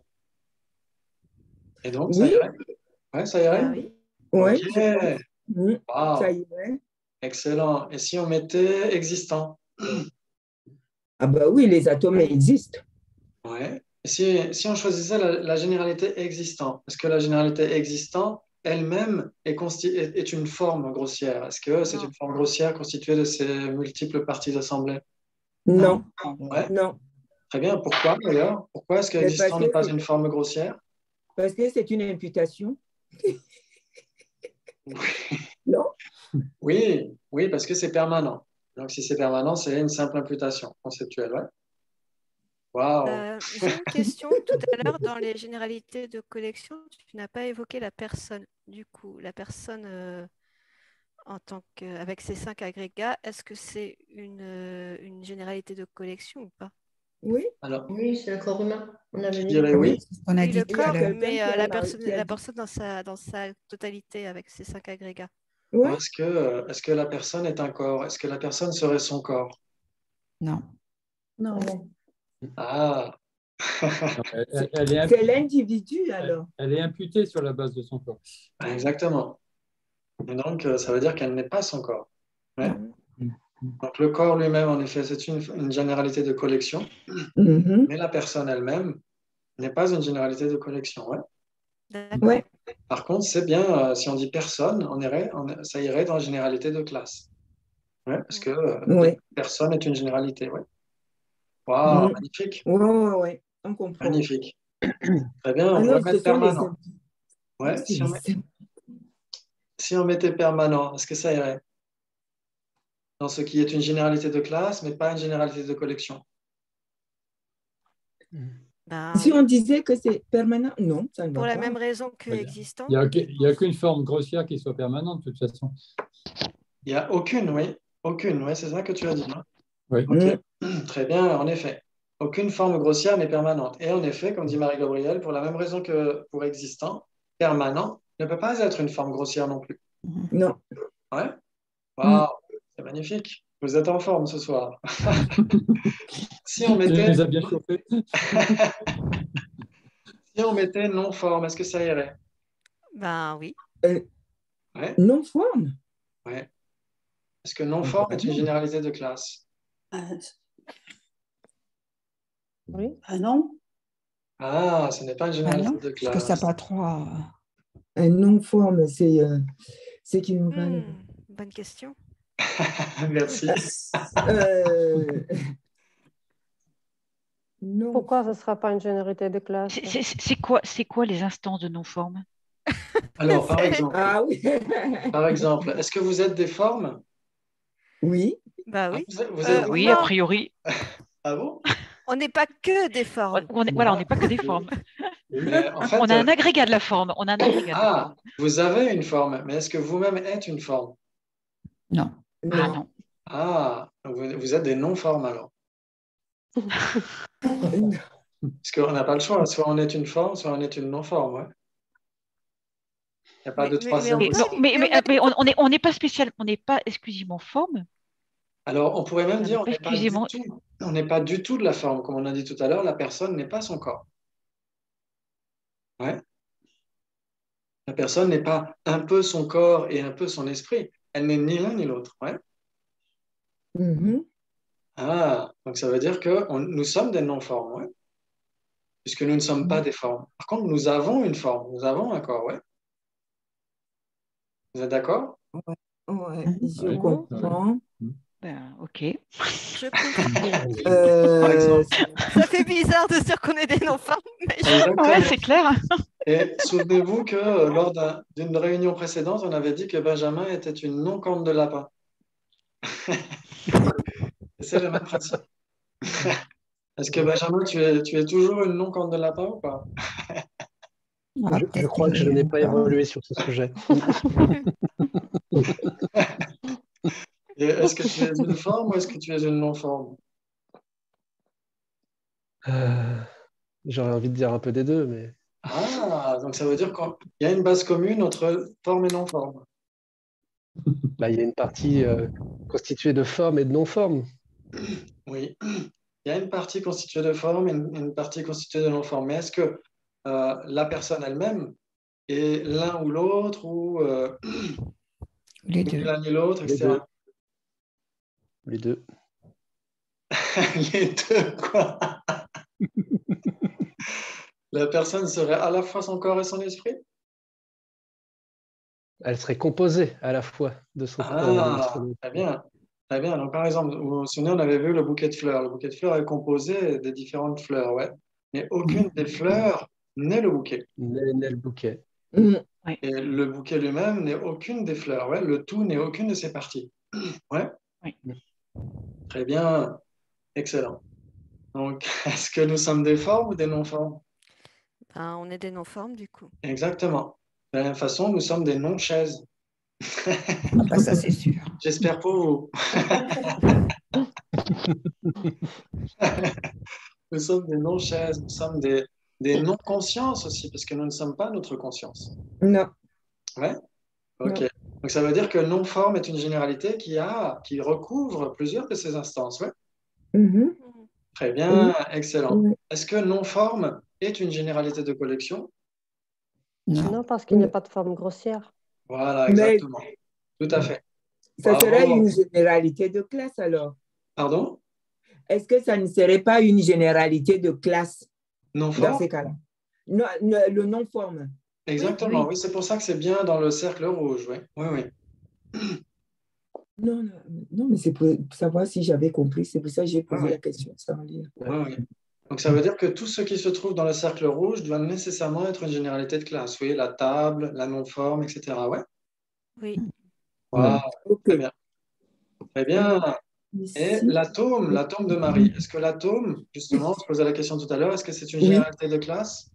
Et donc, ça Oui, irait? Ouais, ça irait? Ben oui. oui, Ok. je pense. Mm. Wow. Ça y est. Excellent. Et si on mettait existant? Ah ben oui, les atomes Oui. existent. Ouais. Et si, si on choisissait la, la généralité existant, est-ce que la généralité existant elle-même est, consti- est, est une forme grossière? Est-ce que c'est Non. une forme grossière constituée de ces multiples parties assemblées? Non, Non. Ouais. non. Très bien. Pourquoi d'ailleurs? Pourquoi est-ce que Mais parce existant que n'est pas c'est- une forme grossière? Parce que c'est une imputation. Non? Oui, oui, parce que c'est permanent. Donc, si c'est permanent, c'est une simple imputation conceptuelle. Ouais. Waouh! Euh, j'ai une question. Tout à l'heure, dans les généralités de collection, tu n'as pas évoqué la personne. Du coup, la personne euh, en tant que, avec ces cinq agrégats, est-ce que c'est une, euh, une généralité de collection ou pas? Oui, Alors, Oui, c'est le corps humain, on avait je dit. dirais Oui, oui. c'est ce qu'on a Oui, dit le tout il y à a corps, l'heure. quelqu'un mais qui euh, a, la par- personne, qui a la dit. personne dans sa, dans sa totalité avec ces cinq agrégats. Ouais. Est-ce que, euh, est-ce que la personne est un corps? Est-ce que la personne serait son corps? Non. Non. Ah! Non, elle, elle- C'est elle est, c'est impu- l'individu elle, alors. elle est imputée sur la base de son corps. Exactement. Et donc, euh, ça veut dire qu'elle n'est pas son corps. Ouais. Mhm. Donc, le corps lui-même, en effet, c'est une, une généralité de collection, Mhm. mais la personne elle-même n'est pas une généralité de collection. Ouais. D'accord. Ouais. Par contre, c'est bien, euh, si on dit personne, on irait, on- ça irait dans la généralité de classe. Ouais, parce que euh, Ouais. personne est une généralité. Ouais. Waouh, Mhm. magnifique, Ouais, ouais, ouais. On comprend. magnifique. Très bien, on Ah pourrait non, ce mettre sont les permanent. impôts. Ouais, C'est si on, les met- impôts. si on mettait permanent, est-ce que ça irait dans ce qui est une généralité de classe, mais pas une généralité de collection? Ben Si oui. on disait que c'est permanent, non, ça ne Pour va la pas. même raison que Il n'y existante. a, que- il y a qu'une forme grossière qui soit permanente, de toute façon. Il n'y a aucune, oui. Aucune, oui, c'est ça que tu as dit. Hein. Oui. Ok, Mhm. très bien, en effet. Aucune forme grossière n'est permanente. Et en effet, comme dit Marie-Gabrielle, pour la même raison que pour existant, permanent ne peut pas être une forme grossière non plus. Non. Ouais? Mhm. Waouh, c'est magnifique. Vous êtes en forme ce soir. Si on Tu mettait, les as bien chauffés. si on mettait non-forme, est-ce que ça irait? Ben oui. Euh, Ouais, non forme. ouais. Est-ce que non-forme est une généralité de classe? Euh, Oui. ah non. Ah, ce n'est pas une Ah généralité non, de parce que ça n'a classe. pas trois. Un non forme, c'est euh, c'est qui nous va. Hmm, bonne question. Merci. Euh, non. Pourquoi ce ne sera pas une généralité de classe? C'est c'est- c'est quoi, c'est quoi les instances de non-forme? Alors, par C'est- exemple, Ah oui. par exemple, est-ce que vous êtes des formes? Oui. Bah Ah, oui. Vous êtes, vous Euh, êtes des Oui, a non, priori. Ah bon? on n'est pas que des On, formes. on est, voilà, on n'est pas que des formes. Mais en On fait, a euh, un agrégat de la forme. On a un agrégat de la ah, forme. vous avez une forme, mais est-ce que vous-même êtes une forme? Non. Ah Non. non. Ah, donc vous, vous êtes des non-formes alors. Non. Parce qu'on n'a pas le choix, soit on est une forme, soit on est une non-forme. Ouais. Il n'y a pas Mais, de mais, mais on troisième Mais, peut, non, possible. mais, mais mais, on a mais une on on est, on n'est pas spécial, on n'est pas exclusivement forme. Alors, on pourrait même On n'est dire on pas n'est pas du exclusivement. tout, on n'est pas du tout de la forme. Comme on a dit tout à l'heure, la personne n'est pas son corps. Ouais. La personne n'est pas un peu son corps et un peu son esprit. Elle n'est ni l'un ni l'autre. Ouais. Mhm. Ah, donc ça veut dire que on- nous sommes des non-formes, ouais, puisque nous ne sommes pas des formes. Par contre, nous avons une forme, nous avons un corps, ouais. Vous êtes d'accord? Ouais, ouais, Mhm. je Oui. Mhm. comprends. Ben, ok. Je comprends. Par Euh, exemple. Ça fait bizarre de se dire qu'on est des non-formes, mais je- Ouais, Exactement. c'est clair. Et souvenez-vous que euh, lors d'un- d'une réunion précédente, on avait dit que Benjamin était une non-corne de lapin. Et c'est le même principe. Est-ce que Benjamin, tu es, tu es toujours une non-corne de lapin ou pas? Ah, Je, je peut-être crois que je qu'il n'ai est pas encore. évolué sur ce sujet. Et est-ce que tu es une forme ou est-ce que tu es une non-forme? Euh, J'aurais envie de dire un peu des deux, mais Ah, donc ça veut dire qu'il y a une base commune entre forme et non-forme. bah, il y a une partie euh, constituée de forme et de non-forme. Oui, il y a une partie constituée de forme et une, une partie constituée de non-forme. Mais est-ce que euh, la personne elle-même est l'un ou l'autre ou euh, Les ni deux. l'un ni l'autre, Les et cetera. deux. Les deux. Les deux, quoi. La personne serait à la fois son corps et son esprit? Elle serait composée à la fois de son corps et de Ah, son très esprit. bien. Très bien. Donc, par exemple, vous vous souvenez, on avait vu le bouquet de fleurs. Le bouquet de fleurs est composé des différentes fleurs, ouais. Mais aucune des fleurs n'est le bouquet. N'est n'est le bouquet. Mhm. Ouais. Et le bouquet lui-même n'est aucune des fleurs. Ouais. Le tout n'est aucune de ses parties. Ouais. Oui. Très bien. Excellent. Donc, est-ce que nous sommes des formes ou des non-formes? Ben, on est des non-formes du coup. Exactement. De la même façon, nous sommes des non-chaises. Ah bah, ça, c'est sûr. J'espère pour vous. Nous sommes des non-chaises, nous sommes des, des non-consciences aussi, parce que nous ne sommes pas notre conscience. Non. Ouais? Ok. Non. Donc ça veut dire que non-forme est une généralité qui a, qui recouvre plusieurs de ces instances. Ouais? Mhm. Très bien, excellent. Oui. Est-ce que non-forme est une généralité de collection? Non. Non, parce qu'il n'y a pas de forme grossière. Voilà, Mais exactement. Tout à fait. ça serait Bravo. une généralité de classe alors. Pardon? Est-ce que ça ne serait pas une généralité de classe dans Non-forme? ces cas-là? Non, le, le non-forme. Exactement, Oui. oui, c'est pour ça que c'est bien dans le cercle rouge. Oui, oui, oui. Non, non, non, mais c'est pour savoir si j'avais compris. C'est pour ça que j'ai posé Ah oui. la question sans lire. Oui, oui. Donc ça veut dire que tout ce qui se trouve dans le cercle rouge doit nécessairement être une généralité de classe. Oui, la table, la non-forme, et cetera. Ouais. Oui. Voilà, Ok. très bien. Très bien. Et Ici. l'atome, l'atome de Marie, est-ce que l'atome, justement, on se posait la question tout à l'heure, est-ce que c'est une Oui. généralité de classe?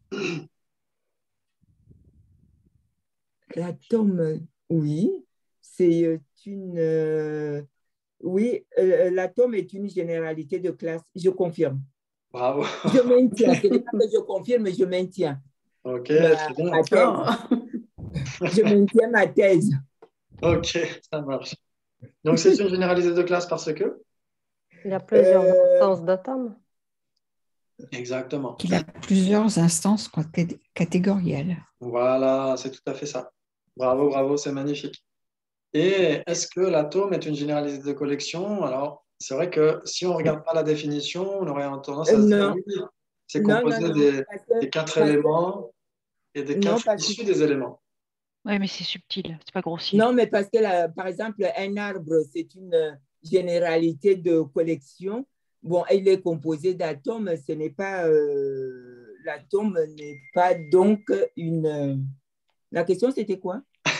L'atome, oui. C'est euh, une. euh, oui, euh, l'atome est une généralité de classe. Je confirme. Bravo. Je maintiens. Ce n'est pas que je confirme, mais je maintiens. Ok, Ma, très bien. ma thèse. Je maintiens ma thèse. Ok, ça marche. Donc c'est une généralité de classe parce que? Il y a plusieurs Euh, instances d'atomes. Exactement. Il a plusieurs instances caté- catégorielles. Voilà, c'est tout à fait ça. Bravo, bravo, c'est magnifique. Et est-ce que l'atome est une généralité de collection? Alors, c'est vrai que si on ne regarde pas la définition, on aurait tendance euh, à se dire non, oui, c'est non, non, composé non. des, Parce que, des quatre parce que- éléments et des non, quatre parce que, issues des éléments. Oui, mais c'est subtil, c'est pas grossier. non, mais parce que, la- par exemple, un arbre, c'est une généralité de collection. Bon, il est composé d'atomes, ce n'est pas, euh, l'atome n'est pas donc une. La question, c'était quoi?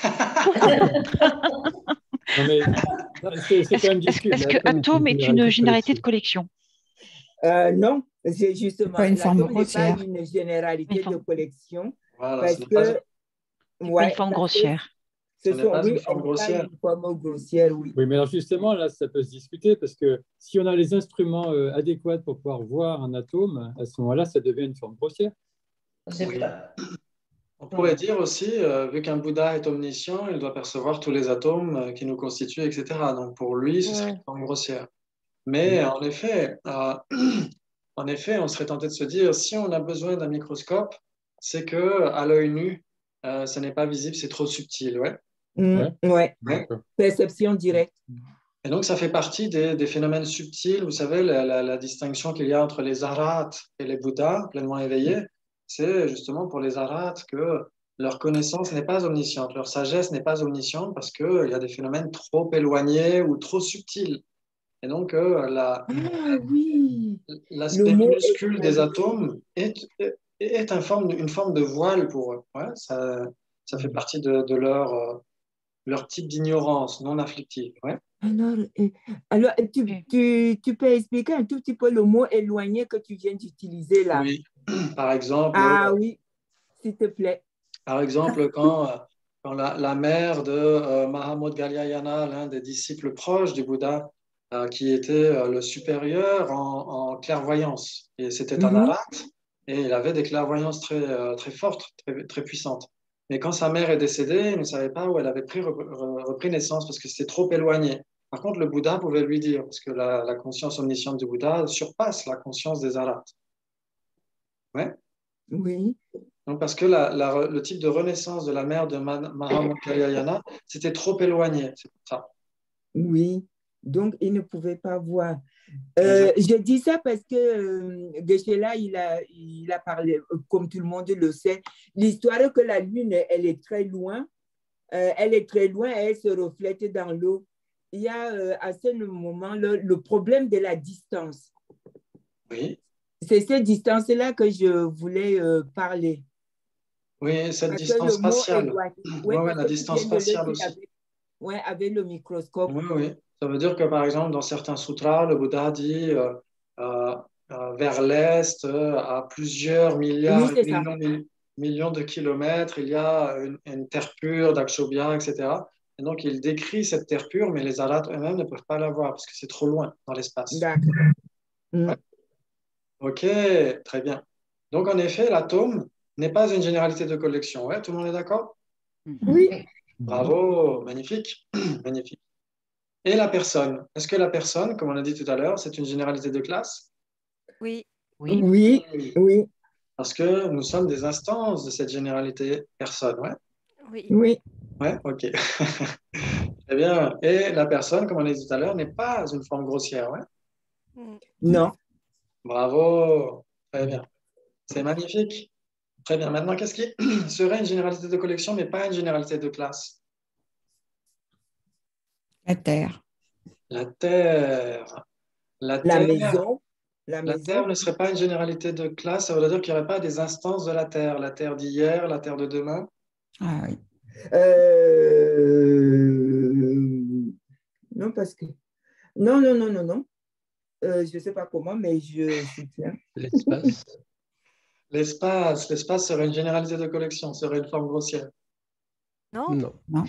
Non, mais c'est c'est Est-ce quand même est-ce- discutable. est-ce que L'atome est atome une est une généralité de collection. collection? Euh, non, c'est C'est justement, pas une forme l'atome n'est pas grossière. une Une généralité de forme, collection Voilà, ce parce n'est pas, que, c'est pas une ouais, forme parce que grossière. ce ce n'est sont, pas une oui, forme elle n'est pas grossière. une forme grossière, oui. Oui, mais alors justement, là, ça peut se discuter parce que si on a les instruments euh, adéquats pour pouvoir voir un atome, à ce moment-là, ça devient une forme grossière. C'est Oui. pas. On pourrait dire aussi, euh, vu qu'un Bouddha est omniscient, il doit percevoir tous les atomes euh, qui nous constituent, et cetera. Donc pour lui, ce serait Ouais. une forme grossière. Mais en effet, euh, en effet, on serait tenté de se dire, si on a besoin d'un microscope, c'est que à l'œil nu, euh, ce n'est pas visible, c'est trop subtil, ouais. Mm, Ouais. ouais. Ouais. Perception directe. Et donc ça fait partie des, des phénomènes subtils. Vous savez, la, la- la distinction qu'il y a entre les arhats et les bouddhas pleinement éveillés, c'est justement pour les arhats que leur connaissance n'est pas omnisciente, leur sagesse n'est pas omnisciente parce qu'il y a des phénomènes trop éloignés ou trop subtils. Et donc, euh, la, Ah oui, le l'aspect mot est minuscule des magnifique. atomes est, est, est un forme, une forme de voile pour eux. Ouais, ça, ça fait partie de, de leur, euh, leur type d'ignorance non afflictive. Ouais. Alors, euh, alors tu, Oui. tu, tu peux expliquer un tout petit peu le mot éloigné que tu viens d'utiliser là? Oui, par exemple, Ah oui, s'il te plaît. par exemple quand, euh, quand la, la mère de euh, Mahamud Galyayana, l'un des disciples proches du Bouddha, euh, qui était euh, le supérieur en, en clairvoyance, et c'était un Mhm. arhat, et il avait des clairvoyances très, euh, très fortes, très, très puissantes. Mais quand sa mère est décédée, il ne savait pas où elle avait pris, repris naissance parce que c'était trop éloigné. Par contre, le Bouddha pouvait lui dire, parce que la, la conscience omnisciente du Bouddha surpasse la conscience des arhats. Ouais. Oui. Donc, parce que la, la, le type de renaissance de la mère de Mahamudgalyayana, c'était trop éloigné. C'est pour ça. Oui, donc il ne pouvait pas voir. Euh, je dis ça parce que euh, Geshe-la, il a, il a parlé, euh, comme tout le monde le sait, l'histoire que la Lune, elle est très loin, euh, elle est très loin et elle se reflète dans l'eau. Il y a euh, à ce moment le, le problème de la distance. Oui. C'est cette distance-là que je voulais euh, parler. Oui, cette Parce que distance le mot spatiale. éloigné. Oui, Oui, ouais, parce la que tu distance viens de le spatiale dire aussi. avec, ouais, avec le microscope. Oui, oui. Ça veut dire que, par exemple, dans certains sutras, le Bouddha dit euh, euh, euh, vers l'est, euh, à plusieurs Oui, milliards et c'est ça. millions, mille- millions de kilomètres, il y a une, une terre pure d'Akshobhya, et cetera. Et donc, il décrit cette terre pure, mais les Arhats eux-mêmes ne peuvent pas la voir parce que c'est trop loin dans l'espace. D'accord. Mm. Ouais. Ok, très bien. Donc, en effet, l'atome n'est pas une généralité de collection. Ouais, tout le monde est d'accord? Oui. Bravo, magnifique, magnifique. Et la personne, est-ce que la personne, comme on a dit tout à l'heure, c'est une généralité de classe? Oui. Oui. Oui, oui, Parce que nous sommes des instances de cette généralité personne, ouais? Oui. oui. Ouais, ok. Très bien. Et la personne, comme on a dit tout à l'heure, n'est pas une forme grossière, ouais? Mm. Non. Bravo, très bien. C'est magnifique. Très bien. Maintenant, qu'est-ce qui serait une généralité de collection, mais pas une généralité de classe? La Terre. La Terre. La La Terre, maison. La la Terre maison. ne serait pas une généralité de classe, ça voudrait dire qu'il n'y aurait pas des instances de la Terre. La Terre d'hier, la Terre de demain. Ah oui. Euh, Non, parce que. Non, non, non, non, non. Euh, je ne sais pas comment, mais je soutiens. L'espace. L'espace, l'espace serait une généralité de collection, serait une forme grossière. Non? Non. Non.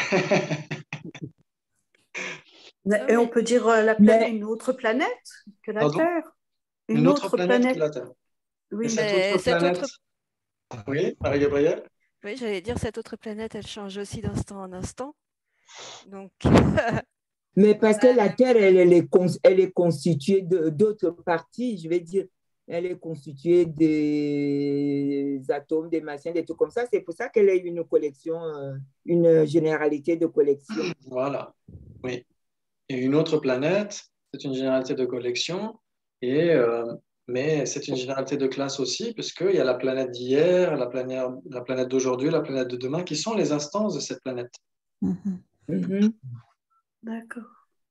Non, Et on mais peut dire euh, la planète, Mais une autre planète que la Pardon? Terre. Une, Une autre autre planète que planète. la Terre. Et Oui. cette mais autre cette planète, autre, oui, Marie-Gabrielle? oui, j'allais dire, cette autre planète, elle change aussi d'instant en instant. Donc, Mais parce que la Terre, elle, elle est, cons- elle est constituée de- d'autres parties, je vais dire. Elle est constituée des atomes, des machins, des trucs comme ça. C'est pour ça qu'elle est une collection, euh, une généralité de collection. Voilà, oui. Et une autre planète, c'est une généralité de collection, et, euh, mais c'est une généralité de classe aussi, puisqu'il y a la planète d'hier, la planète, la planète d'aujourd'hui, la planète de demain, qui sont les instances de cette planète. Mhm. Mhm. D'accord.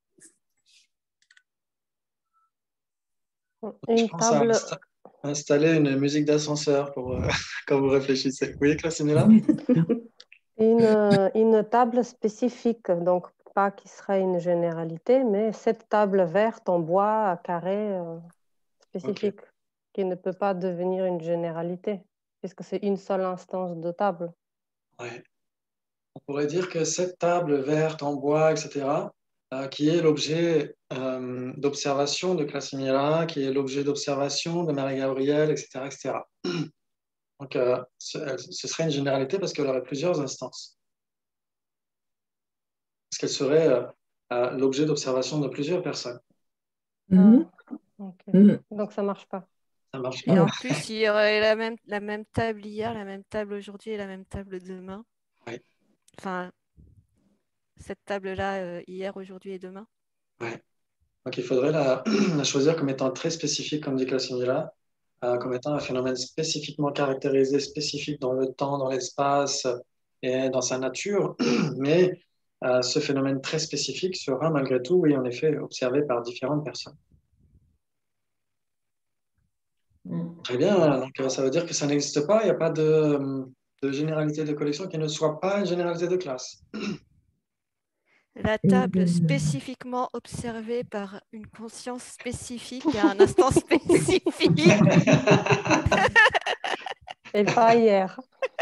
Je Une pense à table, insta- installer une musique d'ascenseur pour, euh, quand vous réfléchissez. Oui, Claire-Simila? une, euh, une table spécifique, donc pas qui serait une généralité, mais cette table verte en bois carré euh, Ok. spécifique, qui ne peut pas devenir une généralité, puisque c'est une seule instance de table. Ouais. On pourrait dire que cette table verte en bois, et cetera, euh, qui est l'objet euh, d'observation de Classe-Mira, qui est l'objet d'observation de Marie-Gabrielle, et cetera, et cetera. Donc, euh, ce, ce serait une généralité parce qu'elle aurait plusieurs instances. Parce qu'elle serait euh, euh, l'objet d'observation de plusieurs personnes. Mhm. Ah, ok. Mhm. Donc ça marche pas. Ça marche et pas. en plus, il y aurait la même, la même table hier, la même table aujourd'hui et la même table demain. Oui. Enfin, cette table-là, euh, hier, aujourd'hui et demain. Ouais. Donc, il faudrait la, la choisir comme étant très spécifique, comme dit Classe-Mira, euh, comme étant un phénomène spécifiquement caractérisé, spécifique dans le temps, dans l'espace et dans sa nature. Mais euh, ce phénomène très spécifique sera malgré tout, oui, en effet, observé par différentes personnes. Très bien. Donc, euh, ça veut dire que ça n'existe pas. Il n'y a pas de, de généralité de collection qui ne soit pas une généralité de classe. La table spécifiquement observée par une conscience spécifique à un instant spécifique. Et pas hier.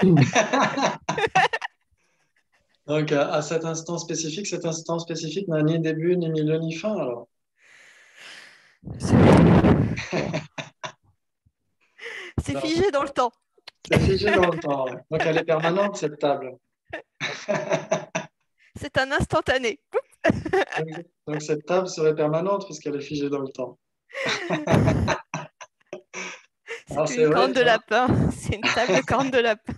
Donc, à, à cet instant spécifique, cet instant spécifique n'a ni début, ni milieu, ni fin, alors. C'est Non, figé dans le temps. c'est figé dans le temps. Ouais. Donc, elle est permanente, cette table. C'est un instantané. Donc, donc, cette table serait permanente puisqu'elle est figée dans le temps. Alors, C'est c'est une vrai corne de que... lapin. C'est une table de corne de lapin.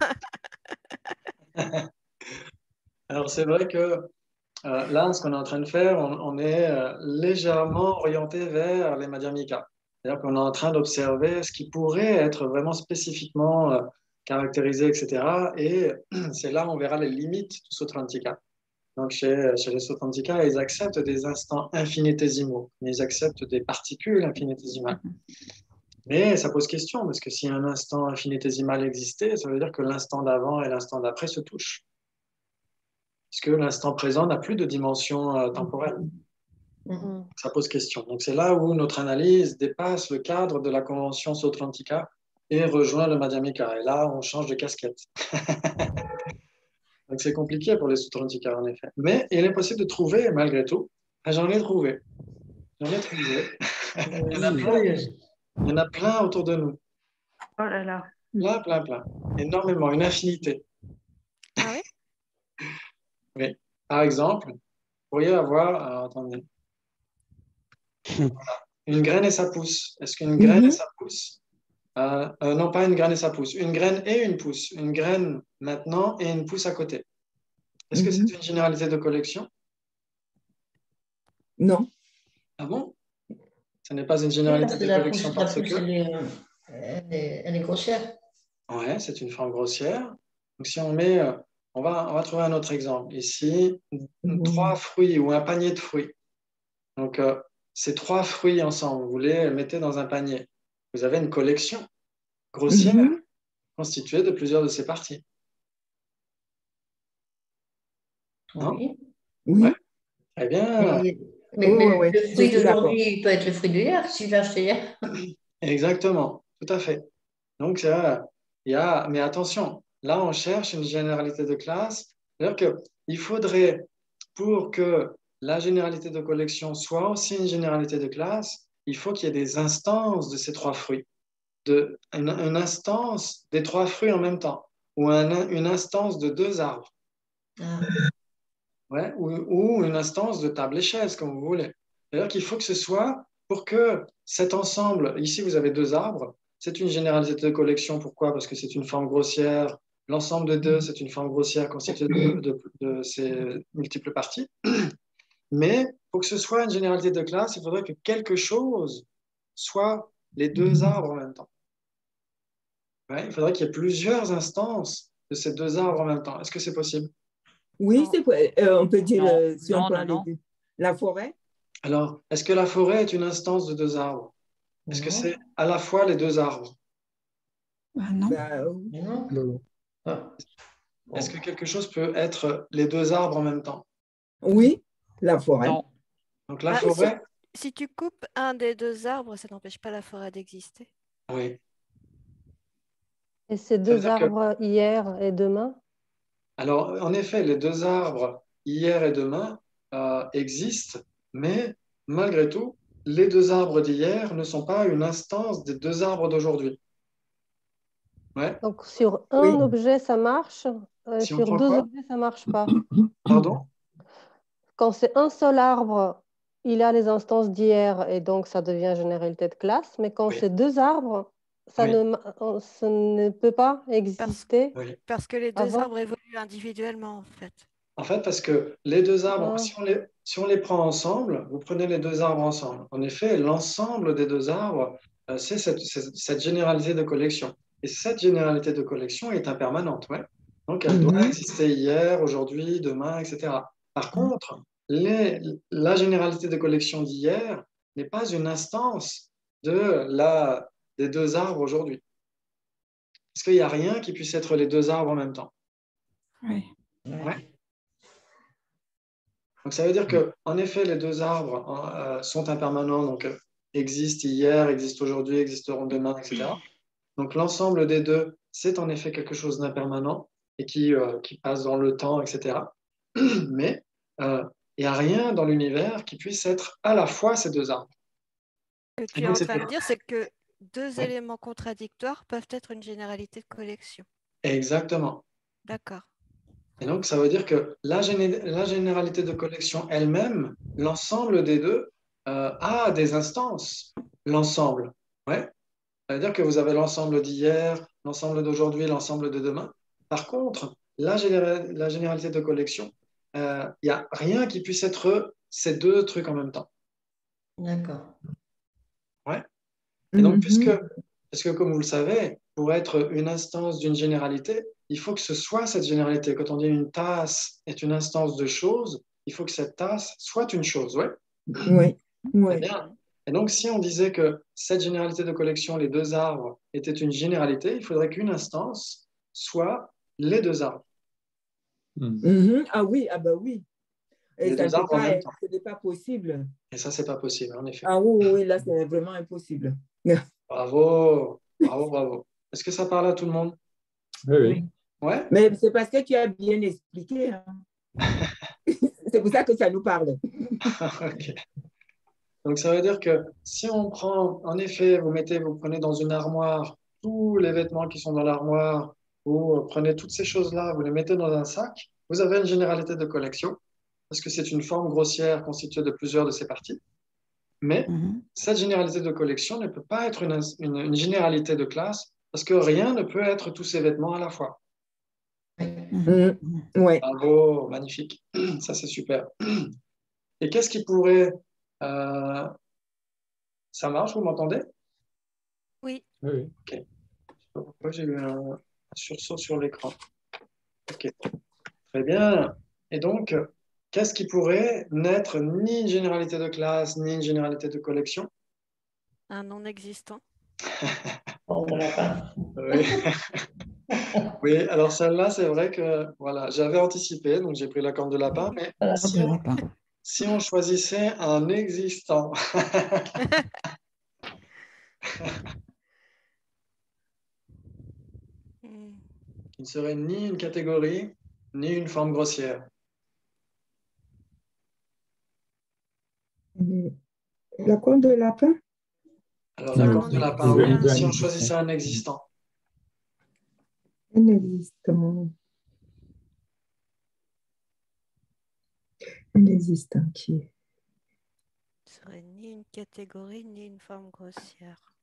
Alors, c'est vrai que euh, là, ce qu'on est en train de faire, on, on est euh, légèrement orienté vers les Madhyamika. C'est-à-dire qu'on est en train d'observer ce qui pourrait être vraiment spécifiquement euh, caractérisé, et cetera. Et c'est là où on verra les limites du Sutrantika. Donc, chez, chez les Sutrantika, ils acceptent des instants infinitésimaux, mais ils acceptent des particules infinitésimales. Mais ça pose question, parce que si un instant infinitésimal existait, ça veut dire que l'instant d'avant et l'instant d'après se touchent. Puisque l'instant présent n'a plus de dimension euh, temporelle. Mhm. Ça pose question. Donc c'est là où notre analyse dépasse le cadre de la convention Sautrantika et rejoint le Madhyamika. Et là, on change de casquette. Donc c'est compliqué pour les Sautrantika, en effet. Mais il est possible de trouver, malgré tout. Ah, j'en ai trouvé. J'en ai trouvé. il, y en a plein, il y en a plein autour de nous. Oh là là. Plein, plein, plein. Énormément, une infinité. Ah oui? Oui. Par exemple, vous pourriez avoir, alors, attendez, une graine et ça pousse. Est-ce qu'une graine et ça pousse? Euh, euh, non, pas une graine et ça pousse. Une graine et une pousse. Une graine maintenant et une pousse à côté. Est-ce que c'est une généralité de collection? Non. Ah bon? Ce n'est pas une Oui, généralité parce que de la collection pousse, la parce pousse, que... elle est, euh, elle est, elle est grossière. Ouais, c'est une forme grossière. Donc si on met, euh, on va, on va trouver un autre exemple. Ici, trois fruits ou un panier de fruits. Donc euh, ces trois fruits ensemble, vous les mettez dans un panier. Vous avez une collection grossière Mhm. constituée de plusieurs de ces parties. Non? Oui. Oui. Ouais. Très bien. Mais, mais, Oui, mais oui, oui, le je fruit suis d'accord. d'aujourd'hui, il peut être le fruit d'hier, si je l'ai acheté hier. Exactement, tout à fait. Donc, euh, il y a, mais attention, là, on cherche une généralité de classe. C'est-à-dire qu'il faudrait, pour que la généralité de collection soit aussi une généralité de classe, il faut qu'il y ait des instances de ces trois fruits, de, une, une instance des trois fruits en même temps, ou un- une instance de deux arbres, Ah. ouais, ou, ou une instance de table et chaise, comme vous voulez. C'est-à-dire qu'il faut que ce soit pour que cet ensemble, ici vous avez deux arbres, c'est une généralité de collection. Pourquoi? Parce que c'est une forme grossière. L'ensemble de deux, c'est une forme grossière constituée de, de, de ces multiples parties. Mais pour que ce soit une généralité de classe, il faudrait que quelque chose soit les deux arbres en même temps. Ouais, il faudrait qu'il y ait plusieurs instances de ces deux arbres en même temps. Est-ce que c'est possible? Oui, c'est vrai. Euh, on peut dire, Non, euh, si on non, prend non, les non. deux. La forêt? Alors, est-ce que la forêt est une instance de deux arbres? Est-ce que c'est à la fois les deux arbres? Ah non. Bah, Non. Non. Ah. Est-ce que quelque chose peut être les deux arbres en même temps? oui, la forêt. Non. Donc la Ah, forêt, si, si tu coupes un des deux arbres, ça n'empêche pas la forêt d'exister. oui. Et ces Ça veut deux dire que, arbres hier et demain? alors, en effet, les deux arbres, hier et demain, euh, existent, mais malgré tout, les deux arbres d'hier ne sont pas une instance des deux arbres d'aujourd'hui. Ouais. Donc sur un Oui. objet, ça marche, euh, Si on sur prend deux quoi? objets, ça marche pas. Pardon? Quand c'est un seul arbre, il a les instances d'hier et donc ça devient généralité de classe. Mais quand Oui. c'est deux arbres, ça, Oui. ne, ma- ça ne peut pas Parce, exister Oui. parce que les deux avant. arbres évoluent individuellement, en fait. En fait, parce que les deux arbres, Ah, si on les, si on les prend ensemble, vous prenez les deux arbres ensemble. En effet, l'ensemble des deux arbres, euh, c'est cette, cette- cette généralité de collection. Et cette généralité de collection est impermanente, ouais. Donc, elle doit Mhm. exister hier, aujourd'hui, demain, et cetera. Par contre, les- la généralité de collection d'hier n'est pas une instance de la, des deux arbres aujourd'hui. Parce qu'il n'y a rien qui puisse être les deux arbres en même temps. Oui. Ouais. Donc ça veut dire que, en effet, les deux arbres euh, sont impermanents, donc euh, existent hier, existent aujourd'hui, existeront demain, et cetera. Donc l'ensemble des deux, c'est en effet quelque chose d'impermanent et qui, euh, qui passe dans le temps, et cetera. Mais euh, il n'y a rien dans l'univers qui puisse être à la fois ces deux arbres. Ce que tu Et es donc en c'est train de dire, c'est que deux ouais, éléments contradictoires peuvent être une généralité de collection. exactement. D'accord. Et donc ça veut dire que la, géné- la généralité de collection elle-même, l'ensemble des deux, euh, a des instances. L'ensemble. Ouais. Ça veut dire que vous avez l'ensemble d'hier, l'ensemble d'aujourd'hui, l'ensemble de demain. Par contre, la, généra- la généralité de collection, il n'y a rien qui puisse être ces deux trucs en même temps. D'accord. Ouais. Et donc, puisque, Mhm. puisque, comme vous le savez, pour être une instance d'une généralité, il faut que ce soit cette généralité. Quand on dit une tasse est une instance de chose, il faut que cette tasse soit une chose. Ouais. Oui, Très oui. bien. Et donc, si on disait que cette généralité de collection, les deux arbres, était une généralité, il faudrait qu'une instance soit les deux arbres. Mhm. Ah oui, ah ben oui. Et Les ça ne deux peut arbres en pas même être, temps. ce n'est pas possible. Et ça, c'est pas possible, en effet. Ah oui, oui, là, c'est vraiment impossible. Bravo, bravo, bravo. Est-ce que ça parle à tout le monde? Oui, oui. Ouais? Mais c'est parce que tu as bien expliqué. Hein. C'est pour ça que ça nous parle. Ok. Donc, ça veut dire que si on prend, en effet, vous mettez, vous prenez dans une armoire tous les vêtements qui sont dans l'armoire, vous prenez toutes ces choses-là, vous les mettez dans un sac, vous avez une généralité de collection, parce que c'est une forme grossière constituée de plusieurs de ces parties. Mais Mhm. cette généralité de collection ne peut pas être une, une, une généralité de classe, parce que rien ne peut être tous ces vêtements à la fois. Mhm. Ouais. Bravo, magnifique. Ça, c'est super. Et qu'est-ce qui pourrait... euh, Ça marche, vous m'entendez? Oui. Oui, oui. Ok. Je sais pas pourquoi j'ai eu un sursaut sur l'écran. Ok, très bien. Et donc, qu'est-ce qui pourrait n'être ni une généralité de classe, ni une généralité de collection? Un non existant. On ne l'a pas. Oui. Oui, alors celle-là, c'est vrai que voilà, j'avais anticipé, donc j'ai pris la corne de lapin, mais Voilà. Corde si de on, lapin. si on choisissait un existant, Hmm. qui ne serait ni une catégorie, ni une forme grossière. La corne de lapin? Alors, la Un corne non de lapin, Il veut- il oui, veut existant. si un on existant. choisissait un existant. Un existant. Un existant qui est. Ce serait ni une catégorie, ni une forme grossière.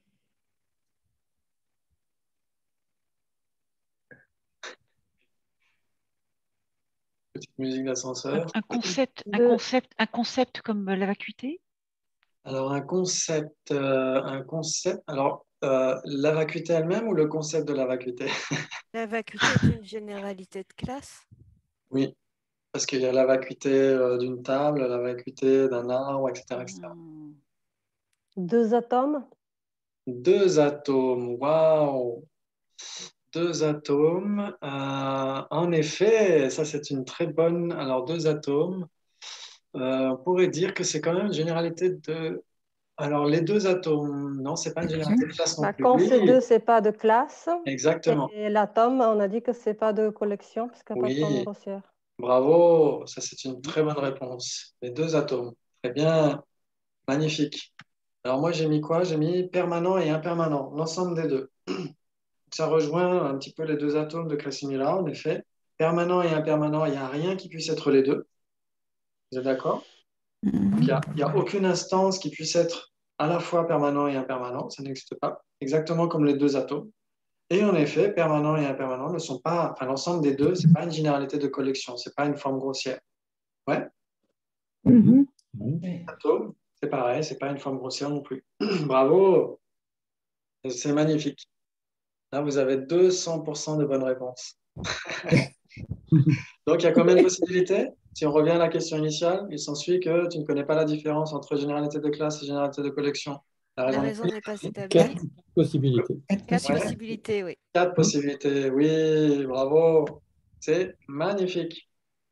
Petite musique Un, d'ascenseur. un concept, un De- concept, un concept comme la vacuité? Alors, un concept, euh, un concept. Alors, euh, la vacuité elle-même ou le concept de la vacuité? La vacuité est une généralité de classe. Oui, parce qu'il y a la vacuité euh, d'une table, la vacuité d'un arbre, et cetera, et cetera. Hmm. Deux atomes? Deux atomes, waouh! Deux atomes. Euh, en effet, ça c'est une très bonne. Alors, deux atomes, euh, on pourrait dire que c'est quand même une généralité de. Alors, les deux atomes, non, c'est pas une généralité de classe non Bah, plus. quand c'est deux, Oui, c'est pas de classe. exactement. Et l'atome, on a dit que c'est pas de collection, parce qu'il n'y a pas de forme Oui, grossière. bravo, ça c'est une très bonne réponse. Les deux atomes. Très bien, magnifique. Alors, moi j'ai mis quoi? J'ai mis permanent et impermanent, l'ensemble des deux. Ça rejoint un petit peu les deux atomes de Cressimila, en effet. Permanent et impermanent, il n'y a rien qui puisse être les deux. Vous êtes d'accord? Donc, il n'y a, il y a aucune instance qui puisse être à la fois permanent et impermanent. Ça n'existe pas. Exactement comme les deux atomes. Et en effet, permanent et impermanent ne sont pas, enfin, l'ensemble des deux, ce n'est pas une généralité de collection, ce n'est pas une forme grossière. Ouais, Mhm. Oui. atome, c'est pareil, ce n'est pas une forme grossière non plus. Bravo, c'est magnifique. Là, vous avez deux cents pour cent de bonnes réponses. Donc, il y a combien de possibilités? Si on revient à la question initiale, il s'ensuit que tu ne connais pas la différence entre généralité de classe et généralité de collection. La La raison est raison n'est pas Quatre établie. possibilités. Quatre Quatre Ouais. possibilités, oui. Quatre possibilités. Oui, bravo. C'est magnifique.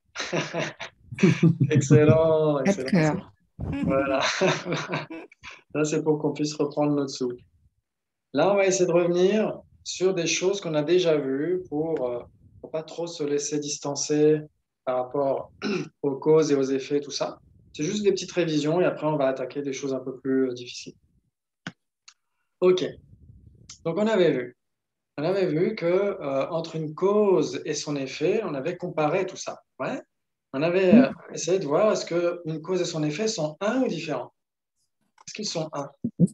Excellent, Quatre excellent. cœurs. Voilà. Là, c'est pour qu'on puisse reprendre notre souffle. Là, on va essayer de revenir sur des choses qu'on a déjà vues pour euh, pour pas trop se laisser distancer par rapport aux causes et aux effets, tout ça. C'est juste des petites révisions et après, on va attaquer des choses un peu plus euh, difficiles. OK. Donc, on avait vu. On avait vu que euh, entre une cause et son effet, on avait comparé tout ça. Ouais. On avait euh, essayé de voir est-ce que une cause et son effet sont un ou différents. Est-ce qu'ils sont un?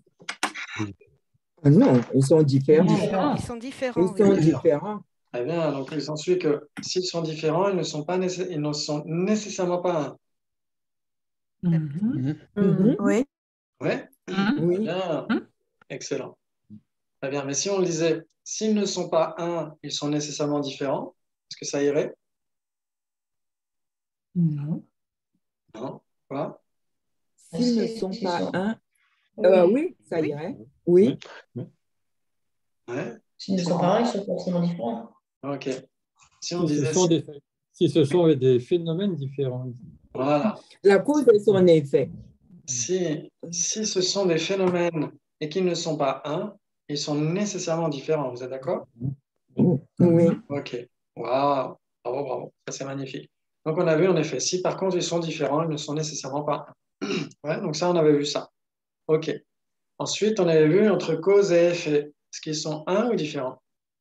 Ah non, ils sont différents. Ils sont différents, Ils oui. sont différents. Très bien. Donc, il s'ensuit que s'ils sont différents, ils ne sont pas nécess- ils ne sont nécessairement pas un. Mhm. Mhm. Oui. Ouais. Mhm. Très Oui. bien. Excellent. Très bien. Mais si on le disait, s'ils ne sont pas un, ils sont nécessairement différents, est-ce que ça irait? Non. Non. Quoi? S'ils ne Si, sont ils pas sont- un, Euh, oui, ça Oui. irait. Oui. Oui. Ouais. S'ils sont pareils, ils sont forcément différents. Ok. Si on Si ce disait sont si- des, si ce sont des phénomènes différents. voilà. La cause et son effet. Si, si ce sont des phénomènes et qu'ils ne sont pas un, ils sont nécessairement différents. Vous êtes d'accord? Oui. Ok. Waouh. Bravo, bravo. Ça, c'est magnifique. Donc, on a vu en effet, si par contre ils sont différents, ils ne sont nécessairement pas un. Ouais, donc ça, on avait vu ça. Ok. Ensuite, on avait vu entre cause et effet. Est-ce qu'ils sont un ou différents?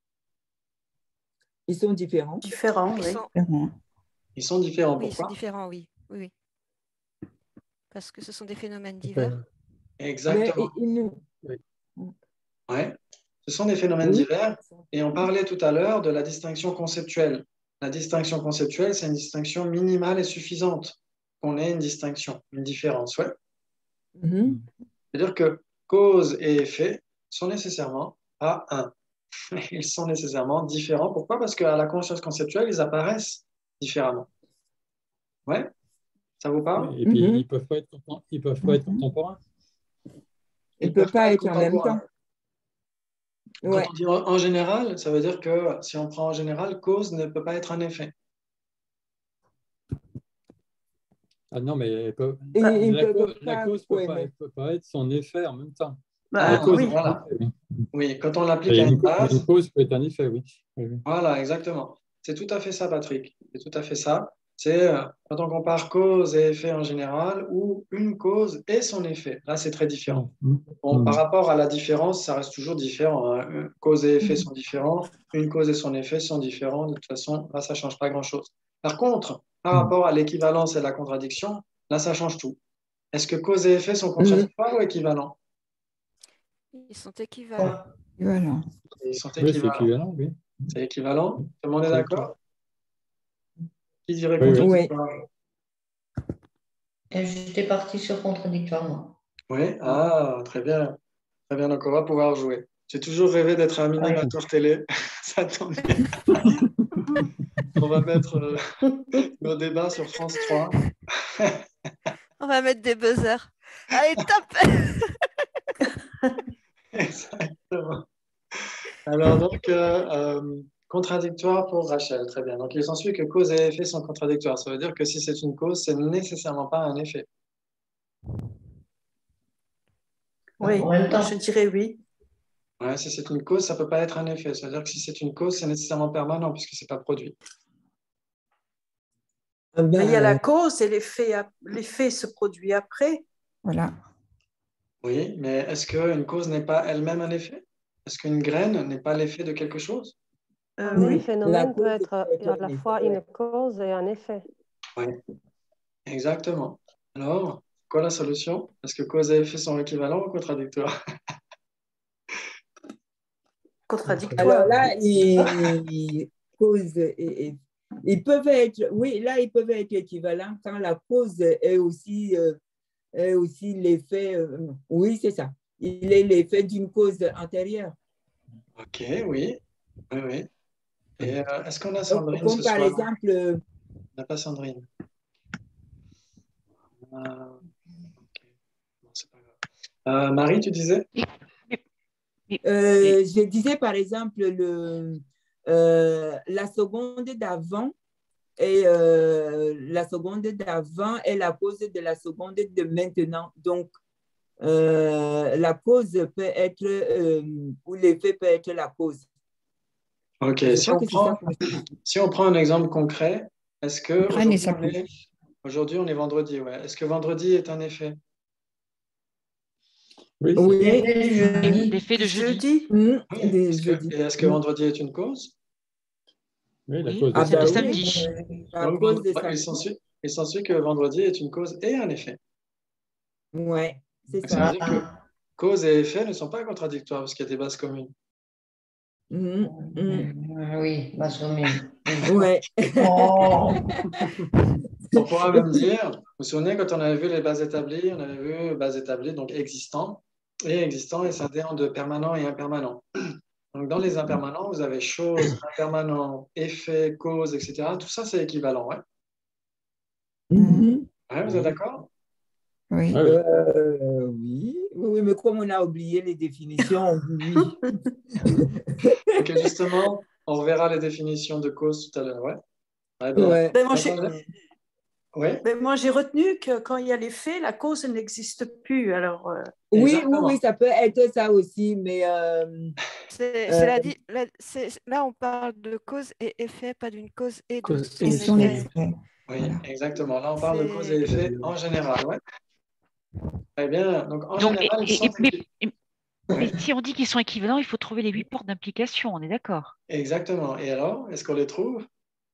Ils sont différents. Différents, Ils oui. sont, Ils sont différents. oui, ils sont Pourquoi? différents, oui. oui, oui. Parce que ce sont des phénomènes Enfin, divers. Mais Exactement. ils- ils ne- oui. Ouais. Ce sont des phénomènes Oui. divers et on parlait tout à l'heure de la distinction conceptuelle. La distinction conceptuelle, c'est une distinction minimale et suffisante qu'on ait une distinction, une différence. Ouais. Mhm. C'est-à-dire que cause et effet sont nécessairement pas un. Ils sont nécessairement différents. Pourquoi? Parce qu'à la conscience conceptuelle, ils apparaissent différemment. Ouais, ça vous parle? Et puis, Mhm. ils ne peuvent pas être, contem- ils peuvent pas être contemporains. Ils Ils ne peuvent peuvent pas pas être être en même contemporains. temps. Quand Ouais. on dit en en général, ça veut dire que si on prend en général, cause ne peut pas être un effet. Ah non, mais elle peut- Et Bah, ils ne la, peuvent cause, la pas. cause peut Ouais, pas, mais- elle peut pas être son effet en même temps. bah, La Ah, cause oui. est un voilà. effet, oui. Oui, quand on l'applique Et à une, une co- mais une base, cause peut être un effet, oui. Oui, oui. voilà, exactement. C'est tout à fait ça, Patrick. C'est tout à fait ça. C'est euh, quand on compare cause et effet en général ou une cause et son effet. Là, c'est très différent. Mm. Bon, Mm. par rapport à la différence, ça reste toujours différent, hein. Euh, Cause et effet sont différents. Une cause et son effet sont différents. De toute façon, là, ça ne change pas grand-chose. Par contre, par Mm. rapport à l'équivalence et la contradiction, là, ça change tout. Est-ce que cause et effet sont Mhm. contradictoires ou équivalents? Ils sont équivalents. Voilà. Ils sont Oui, c'est équivalents. équivalent, oui. C'est équivalent? Tout le monde est C'est d'accord? Qui dirait Oui, oui. Oui. contradictoire? Et j'étais partie sur contradictoire, moi. Oui, ah, très bien. Très bien, donc on va pouvoir jouer. J'ai toujours rêvé d'être un animateur télé. Ça tombe bien. On va mettre euh, nos débats sur France trois. On va mettre des buzzers. Allez, top. Exactement. Alors donc, euh, euh, contradictoire pour Rachel, très bien. Donc il s'ensuit que cause et effet sont contradictoires. Ça veut dire que si c'est une cause, c'est nécessairement pas un effet. Oui, En même temps. je dirais oui. Ouais, si c'est une cause, ça peut pas être un effet. Ça veut dire que si c'est une cause, c'est nécessairement permanent puisque c'est pas produit. Ah ben, Mais il y a la cause et l'effet ap- l'effet se produit après. Voilà. Oui, mais est-ce qu'une cause n'est pas elle-même un effet? Est-ce qu'une graine n'est pas l'effet de quelque chose? Euh, Un oui. phénomène la peut cause être peut être à un la effet, fois ouais. une cause et un effet. Oui, exactement. Alors, quoi la solution? Est-ce que cause et effet sont équivalents ou contradictoires? Contradictoire. Alors là, ils, cause et, et- ils peuvent être, oui, là, ils peuvent être équivalents quand la cause est aussi, euh, est aussi l'effet, euh, oui, c'est ça. Il est l'effet d'une cause antérieure. Ok, oui. Oui, oui. Et euh, est-ce qu'on a Donc, Sandrine comme ce par soir? exemple, euh, On n'a pas Sandrine. Euh, ok. Bon, c'est pas grave. Euh, Marie, tu disais? euh, je disais par exemple le, euh, la seconde d'avant et euh, la seconde d'avant est la cause de la seconde de maintenant. Donc, euh, la cause peut être, euh, ou l'effet peut être la cause. Ok, Je si crois on que c'est ça. prend, si on prend un exemple concret, est-ce que Graine et aujourd'hui sa on est, aujourd'hui on est vendredi, ouais. Est-ce que vendredi est un effet? Oui, c'est- Oui, L'effet du jeudi. L'effet de jeudi. Jeudi. mmh, Oui. des Est-ce que, jeudis. et est-ce que Mmh. vendredi est une cause? oui, la Oui, cause de Ah celle de bah samedi. oui, samedi. la Donc, cause de vendre- il samedi. s'ensuit, il s'ensuit que vendredi est une cause et un effet. Ouais, c'est Donc, ça veut ça. dire que Ah, cause et effet ne sont pas contradictoires parce qu'il y a des bases communes. Mmh, mmh. euh, oui, ma commune. Oui. Ouais. Oh, On pourra même dire, vous vous souvenez, quand on avait vu les bases établies, on avait vu bases établies, donc existant, et existant est scindé en deux, permanent et impermanent. Donc, dans les impermanents, vous avez chose, impermanent, effet, cause, et cetera. Tout ça, c'est équivalent, ouais. Mhm. Ouais, vous êtes d'accord? Oui. Ah oui. Euh, oui, Oui, mais comme on a oublié les définitions, oui. Ok, justement, on reverra les définitions de cause tout à l'heure, ouais. Très bien. Ouais. Ben, moi, Donc, j'ai on- Oui, ben, moi, j'ai retenu que quand il y a les faits, la cause elle n'existe plus. Alors, euh, Oui, oui, exactement. oui, ça peut être ça aussi, mais euh, C'est, euh, c'est la di- la- c'est- là, on parle de cause et effet, pas d'une cause et de Cause son Et et son effet. effet. Oui, Voilà. exactement. Là, on parle de cause et C'est effet en général, ouais. Très bien. Donc, en Donc, et- général, ils et- sont et- mais, équi- et- mais si on dit qu'ils sont équivalents, il faut trouver les huit portes d'implication, on est d'accord? Exactement. Et alors, est-ce qu'on les trouve?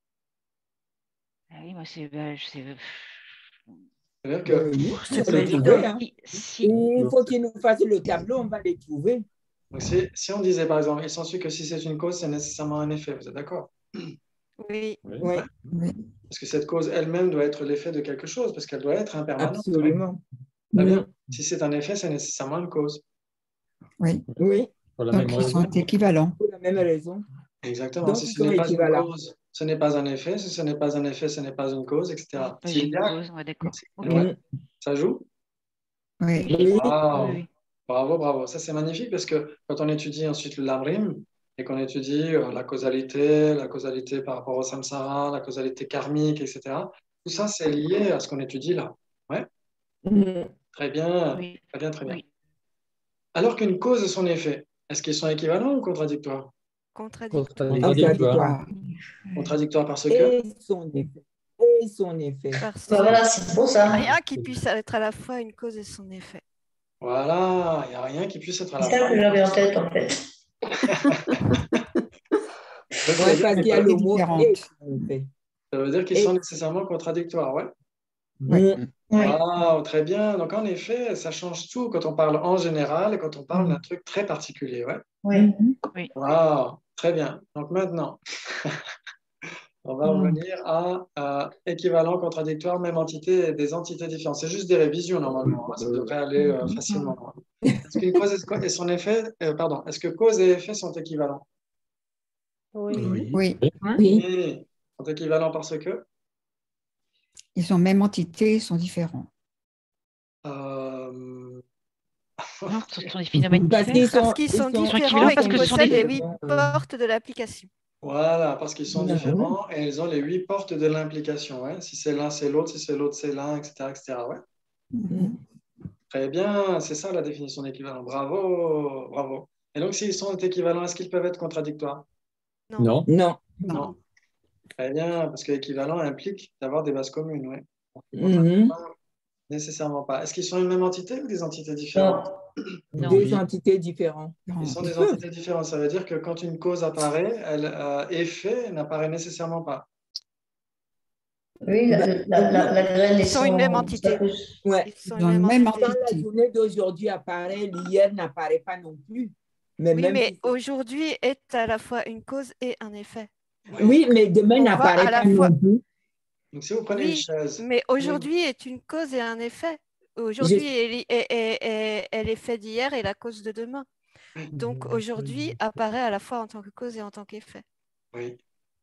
Ah oui, moi, c'est, bah, je sais- C'est-à-dire que ben oui, c'est on ça pas va veut les dire trouver. que Hein. si, si, Il faut qu'il nous fasse le tableau, on va les trouver. donc, si, si on disait, par exemple, il s'ensuit que si c'est une cause, c'est nécessairement un effet. Vous êtes d'accord? oui. Oui. Oui, Oui. Parce que cette cause elle-même doit être l'effet de quelque chose, parce qu'elle doit être impermanente. Ouais. absolument. Très bien. Mm. Si c'est un effet, c'est nécessairement une cause. Oui. Oui, Pour la Donc, même ils raison. sont équivalents. pour la même raison. Exactement. Donc, Si ils ce sont n'est pas une équivalents. cause, ce n'est pas un effet. Si ce n'est pas un effet, ce n'est pas une cause, et cetera. pas S'il une y a, cause, on est d'accord. Ok. ouais, Mm. ça joue? Oui. Oui, Oui, oui, Waouh! oui. Bravo, bravo. Ça, c'est magnifique parce que quand on étudie ensuite l'Amrim et qu'on étudie euh, la causalité, la causalité par rapport au samsara, la causalité karmique, et cetera, tout ça, c'est lié à ce qu'on étudie là. Ouais, Mm. très bien, Oui, très bien, très bien. oui. Alors qu'une cause et son effet, est-ce qu'ils sont équivalents ou contradictoires? Contradictoire. Contradictoire. Contradictoire. Contradictoires parce que, Et son effet. Et son effet. Parce Bah qu'il voilà, c'est pour n'y a ça. rien qui puisse être à la fois une cause et son effet. voilà, il n'y a rien qui puisse être à la C'est ça fois. que j'avais en tête, en fait. Donc, ça Ouais, veut dire parce qu'ils qu'il y a peuvent- le mot et différentes. son effet. ça veut dire qu'ils Et- sont nécessairement contradictoires, ouais. Ouais. Mm. Oui. Waouh, très bien. Donc, en effet, ça change tout quand on parle en général et quand on parle d'un truc très particulier. Ouais. Oui. Waouh, très bien. Donc, maintenant, on va Mm. revenir à, à équivalent, contradictoire, même entité et des entités différentes. C'est juste des révisions normalement. Hein. Ça devrait aller euh, facilement. Est-ce qu'une cause et son effet, euh, pardon, est-ce que cause et effet sont équivalents? Oui. Oui. Oui. Oui. Sont équivalents parce que Ils sont même entité, ils sont différents. euh, Non, ce sont des phénomènes Parce qu'ils divers. sont, Parce qu'ils sont ils sont- différents équivalents et parce qu'ils que ce sont possèdent des- les huit Euh, portes de l'application. Voilà, parce qu'ils sont Non. différents et ils ont les huit portes de l'implication. Ouais. Si c'est l'un, c'est l'autre, si c'est l'autre, c'est l'un, et cetera, et cetera. Ouais. Mhm. Très bien, c'est ça la définition d'équivalent. Bravo, bravo. Et donc, s'ils sont équivalents, est-ce qu'ils peuvent être contradictoires? Non. Non. Non. Très bien, parce que équivalent implique d'avoir des bases communes. Ouais. Mhm. Nécessairement pas. Est-ce qu'ils sont une même entité ou des entités différentes? Non. Non. Deux Oui. entités différentes. Ils sont Ils des peuvent. entités différentes. Ça veut dire que quand une cause apparaît, elle, euh, effet n'apparaît nécessairement pas. Oui, la, Bah, la, la, la graine Ils et sont une même son, entité. sa pousse. Ouais. Ils sont Dans une le même même entité. Quand la entité. journée d'aujourd'hui apparaît, l'hier n'apparaît pas non plus. Mais Oui, même mais si c'est- aujourd'hui est à la fois une cause et un effet. oui, mais demain On voit n'apparaît à la pas fois- non plus. Donc, si vous prenez une Oui, chaise, mais aujourd'hui est une cause et un effet. Aujourd'hui, elle, est- est- est- est- elle est fait d'hier et la cause de demain. Donc aujourd'hui apparaît à la fois en tant que cause et en tant qu'effet. oui.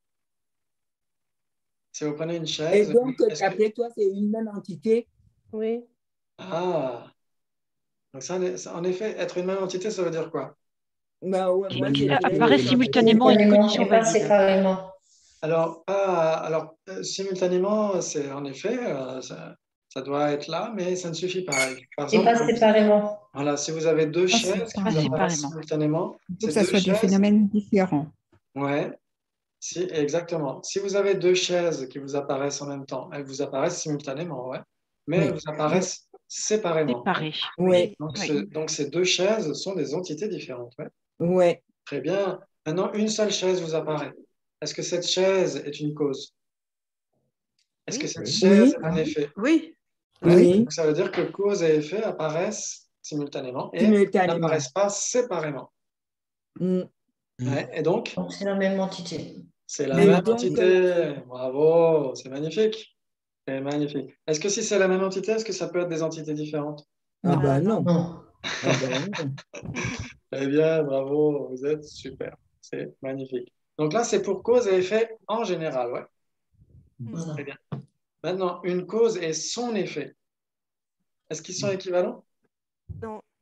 Si vous prenez une Et chaise, donc, est-ce que- d'après toi, c'est une même entité? Oui. Ah, donc ça, en effet, être une même entité, ça veut dire quoi? Bah ouais, Qui, moi, qui je dirais apparaît que- simultanément à une Simultanément, condition et pas valide. séparément. Alors, pas, alors euh, simultanément, c'est en effet, euh, ça, ça doit être là, mais ça ne suffit pas. Par Et pas exemple, séparément. voilà, si vous avez deux Pas chaises qui vous séparément. apparaissent Séparément. simultanément, Il faut ces que ça deux soit des chaises, phénomènes différents. ouais, si, exactement. Si vous avez deux chaises qui vous apparaissent en même temps, elles vous apparaissent simultanément, ouais, mais Oui. elles vous apparaissent séparément. Séparés. Oui, Donc, Oui. ce- donc ces deux chaises sont des entités différentes. Ouais. ouais. Très bien. Maintenant, une seule chaise vous apparaît. Est-ce que cette chaise est une cause? Est-ce Oui. que cette Oui. chaise Oui. est un effet? oui. Ouais. Oui. Donc, ça veut dire que cause et effet apparaissent simultanément et Simultanément. n'apparaissent pas séparément. Mm. Ouais. Et donc, Donc, c'est la même entité. c'est la Mais même donc, entité. Bravo, c'est magnifique. C'est magnifique. Est-ce que si c'est la même entité, est-ce que ça peut être des entités différentes? Ah Ah, bah non. non. Non. Ah bah non. Eh bien, bravo, vous êtes super. C'est magnifique. Donc là, c'est pour cause et effet en général, ouais. Voilà. Très bien. Maintenant, une cause et son effet. Est-ce qu'ils sont équivalents? Non.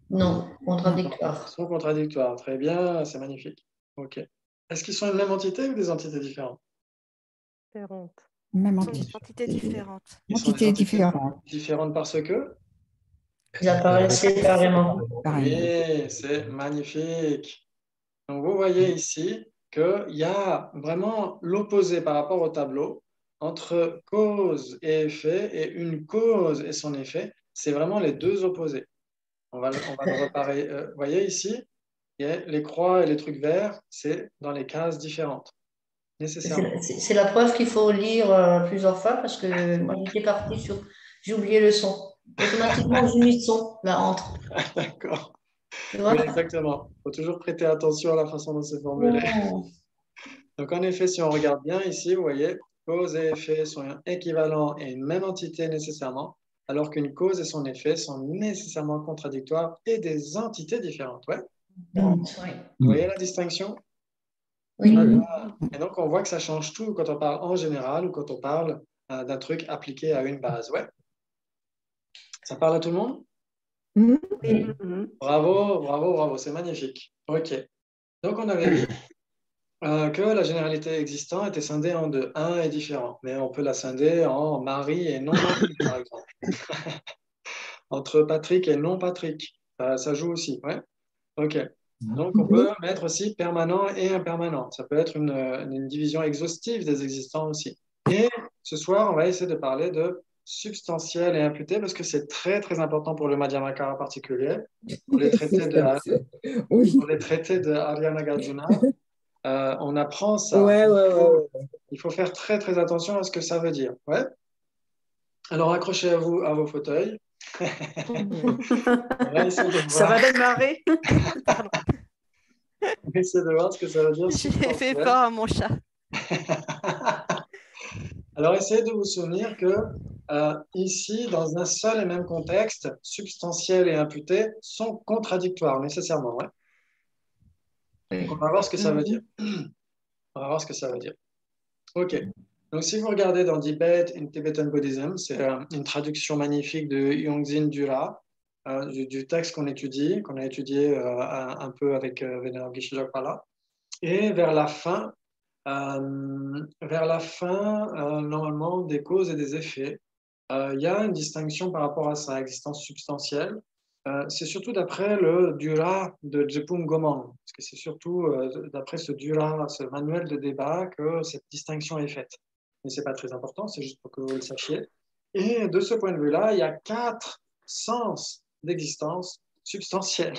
Non, contradictoire. Ils sont contradictoires. Très bien, c'est magnifique. OK. Est-ce qu'ils sont une même entité ou des entités différentes? Différentes. Même Ce sont entité. des entités différentes. Ils sont des Entité entités différente. différentes parce que? Ils apparaissent séparément. Oui, c'est magnifique. Donc, vous voyez ici qu'il y a vraiment l'opposé par rapport au tableau entre cause et effet et une cause et son effet. C'est vraiment les deux opposés. On va, le- on va le reparer. Euh, vous voyez ici, il y a les croix et les trucs verts, c'est dans les cases différentes, nécessairement. C'est c'est- c'est la preuve qu'il faut lire euh, plusieurs fois parce que moi j'étais partie sur. J'ai oublié le son. Automatiquement, j'ai mis le son là entre. D'accord. Tu Oui, vois? exactement. Il faut toujours prêter attention à la façon dont c'est formulé. Oh. Donc, en effet, si on regarde bien ici, vous voyez, cause et effet sont équivalents et une même entité nécessairement, alors qu'une cause et son effet sont nécessairement contradictoires et des entités différentes. Ouais. Donc, oui. Vous voyez la distinction? Oui. Et donc, on voit que ça change tout quand on parle en général ou quand on parle euh, d'un truc appliqué à une base. Ouais. Ça parle à tout le monde? Mhm. Oui. Bravo, bravo, bravo, c'est magnifique. OK. Donc, on avait dit euh, que la généralité existante était scindée en deux. Un est différent, mais on peut la scinder en Marie et non-Marie, par exemple. Entre Patrick et non-Patrick. Euh, ça joue aussi, ouais. OK. Donc, on peut mettre aussi permanent et impermanent. Ça peut être une, une division exhaustive des existants aussi. Et ce soir, on va essayer de parler de substantiel et imputé parce que c'est très, très important pour le Madhyamaka en particulier, pour les traités de, Oui. pour les traités de Arya Nagarjuna. Euh, on apprend ça. Ouais, ouais, ouais, ouais. Il faut faire très, très attention à ce que ça veut dire. Ouais. Alors, accrochez-vous à vos fauteuils. On va essayer de voir. Ça va démarrer. On va essayer de voir ce que ça veut dire. J'ai fait substantiel. peur à mon chat. Alors, essayez de vous souvenir que euh, ici, dans un seul et même contexte, substantiel et imputé sont contradictoires nécessairement. Ouais. Donc, on va voir ce que ça veut dire. On va voir ce que ça veut dire. OK. Donc, si vous regardez dans Debate in Tibetan Buddhism, c'est euh, une traduction magnifique de Yongzin Dura, euh, du, du texte qu'on étudie, qu'on a étudié euh, un, un peu avec euh, Venerable Geshe Jagpala. Et vers la fin, euh, vers la fin, euh, normalement, des causes et des effets, euh, il y a une distinction par rapport à sa existence substantielle. Euh, c'est surtout d'après le Dura de Jepung Gomang, parce que c'est surtout euh, d'après ce Dura, ce manuel de débat, que cette distinction est faite. Mais ce n'est pas très important, c'est juste pour que vous le sachiez. Et de ce point de vue-là, il y a quatre sens d'existence substantielle.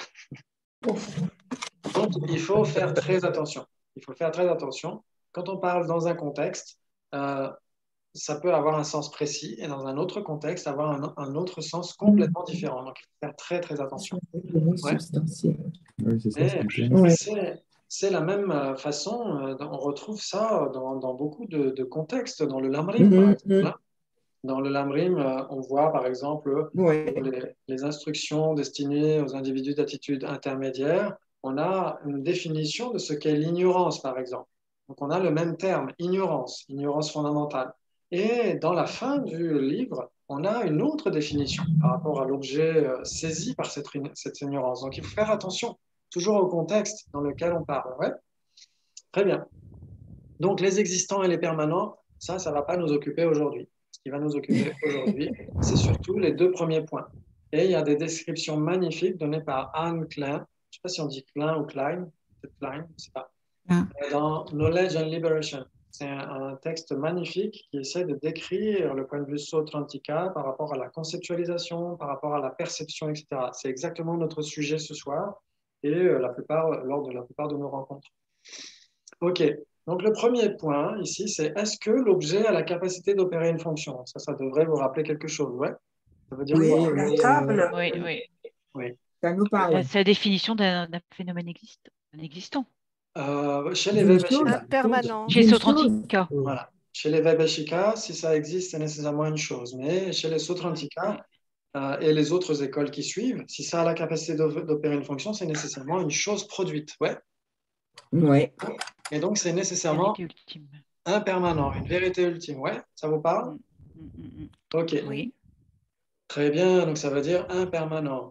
Donc, il faut faire très attention. Il faut faire très attention. Quand on parle dans un contexte, euh, ça peut avoir un sens précis et dans un autre contexte, avoir un, un autre sens complètement différent. Donc, il faut faire très, très attention. Ouais. Substantiel. Oui, c'est ça. Et c'est Ouais. c'est, c'est la même façon, euh, on retrouve ça dans, dans beaucoup de, de contextes, dans le Lamrim, par Mhm, exemple. mhm. Hein. Dans le Lamrim, euh, on voit par exemple Ouais. les, les instructions destinées aux individus d'attitude intermédiaire. On a une définition de ce qu'est l'ignorance, par exemple. Donc, on a le même terme, ignorance, ignorance fondamentale. Et dans la fin du livre, on a une autre définition par rapport à l'objet euh, saisi par cette, cette ignorance. Donc, il faut faire attention, toujours au contexte dans lequel on parle. Ouais. Très bien. Donc, les existants et les permanents, ça, ça ne va pas nous occuper aujourd'hui. Ce qui va nous occuper aujourd'hui, c'est surtout les deux premiers points. Et il y a des descriptions magnifiques données par Anne Klein. Je ne sais pas si on dit Klein ou Klein, peut-être Klein, je ne sais pas. Ah. Dans Knowledge and Liberation. C'est un, un texte magnifique qui essaie de décrire le point de vue Sautrantika par rapport à la conceptualisation, par rapport à la perception, et cetera. C'est exactement notre sujet ce soir et euh, la plupart, lors de la plupart de nos rencontres. OK. Donc, le premier point ici, c'est est-ce que l'objet a la capacité d'opérer une fonction? Ça, ça devrait vous rappeler quelque chose, ouais? Ça veut dire Oui, quoi? La oui, table. Oui, oui. Oui. Ça nous parle. C'est la définition d'un d'un phénomène exist- d'un existant. Euh, chez les D'une Vaibhashika. chose. Impermanent. Chez D'une Sautrantika. Voilà. Chez les Vaibhashika, si ça existe, c'est nécessairement une chose. Mais chez les Sautrantika euh, et les autres écoles qui suivent, si ça a la capacité d'o- d'opérer une fonction, c'est nécessairement une chose produite. Ouais. Ouais. Et donc, c'est nécessairement Vérité ultime. impermanent, une vérité ultime. Ouais, ça vous parle? Mm, mm, mm, mm. OK. Oui. Très bien. Donc, ça veut dire impermanent.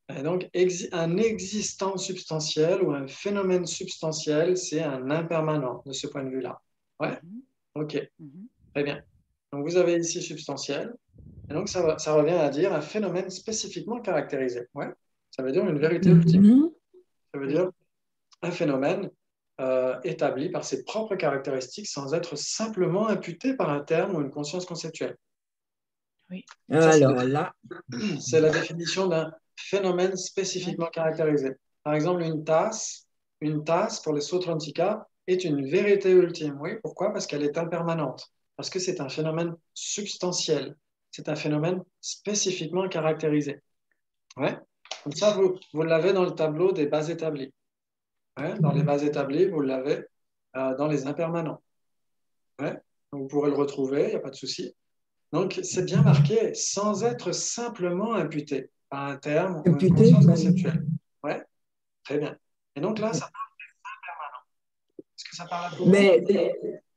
Et donc, un existant substantiel ou un phénomène substantiel, c'est un impermanent de ce point de vue-là. Ouais? OK. Très bien. Donc, vous avez ici substantiel. Et donc, ça, ça revient à dire un phénomène spécifiquement caractérisé. Ouais? Ça veut dire une vérité ultime. Ça veut dire un phénomène euh, établi par ses propres caractéristiques sans être simplement imputé par un terme ou une conscience conceptuelle. Oui. Ça, alors là, c'est la définition d'un phénomène spécifiquement caractérisé. Par exemple, une tasse, une tasse pour les Sautrantika est une vérité ultime. Oui, pourquoi? Parce qu'elle est impermanente. Parce que c'est un phénomène substantiel. C'est un phénomène spécifiquement caractérisé. Ouais. Comme ça, vous, vous l'avez dans le tableau des bases établies. Ouais. Dans les bases établies, vous l'avez euh, dans les impermanents. Ouais. Donc, vous pourrez le retrouver, il n'y a pas de souci. Donc, c'est bien marqué, sans être simplement imputé par un terme ou une conscience conceptuelle. Ouais, très bien. Et donc là, ça parle d'impermanent. Est-ce que ça parle à tout le monde? Mais,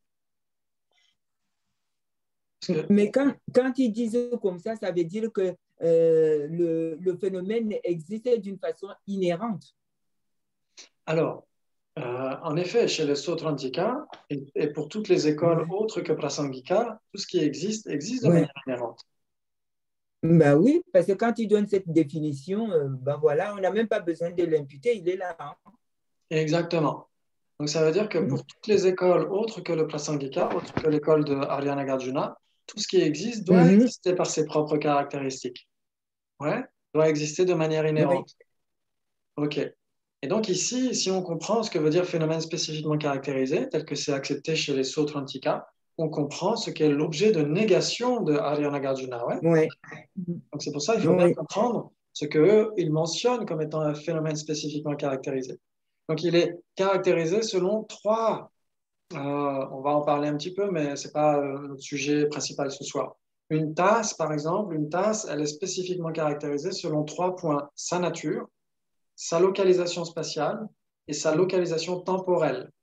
que... mais quand, quand ils disent comme ça, ça veut dire que euh, le, le phénomène existe d'une façon inhérente. Alors, euh, en effet, chez les Sautrantika et, et pour toutes les écoles Ouais. autres que Prasangika, tout ce qui existe, existe de Ouais. manière inhérente. Ben oui, parce que quand tu donnes cette définition, euh, ben voilà, on n'a même pas besoin de l'imputer, il est là. Hein. Exactement. Donc, ça veut dire que pour toutes les écoles autres que le Prasangika, autres que l'école de Arya Nagarjuna, tout ce qui existe doit Mm-hmm. exister par ses propres caractéristiques. Ouais, doit exister de manière inhérente. Oui. OK. Et donc ici, si on comprend ce que veut dire phénomène spécifiquement caractérisé, tel que c'est accepté chez les Sautrantika, on comprend ce qu'est l'objet de négation de Arya Nagarjuna. Ouais? Ouais. Donc c'est pour ça qu'il faut Oui. bien comprendre ce qu'eux, ils mentionnent comme étant un phénomène spécifiquement caractérisé. Donc il est caractérisé selon trois, euh, on va en parler un petit peu, mais ce n'est pas euh, notre sujet principal ce soir. Une tasse, par exemple, une tasse, elle est spécifiquement caractérisée selon trois points. Sa nature, sa localisation spatiale et sa localisation temporelle.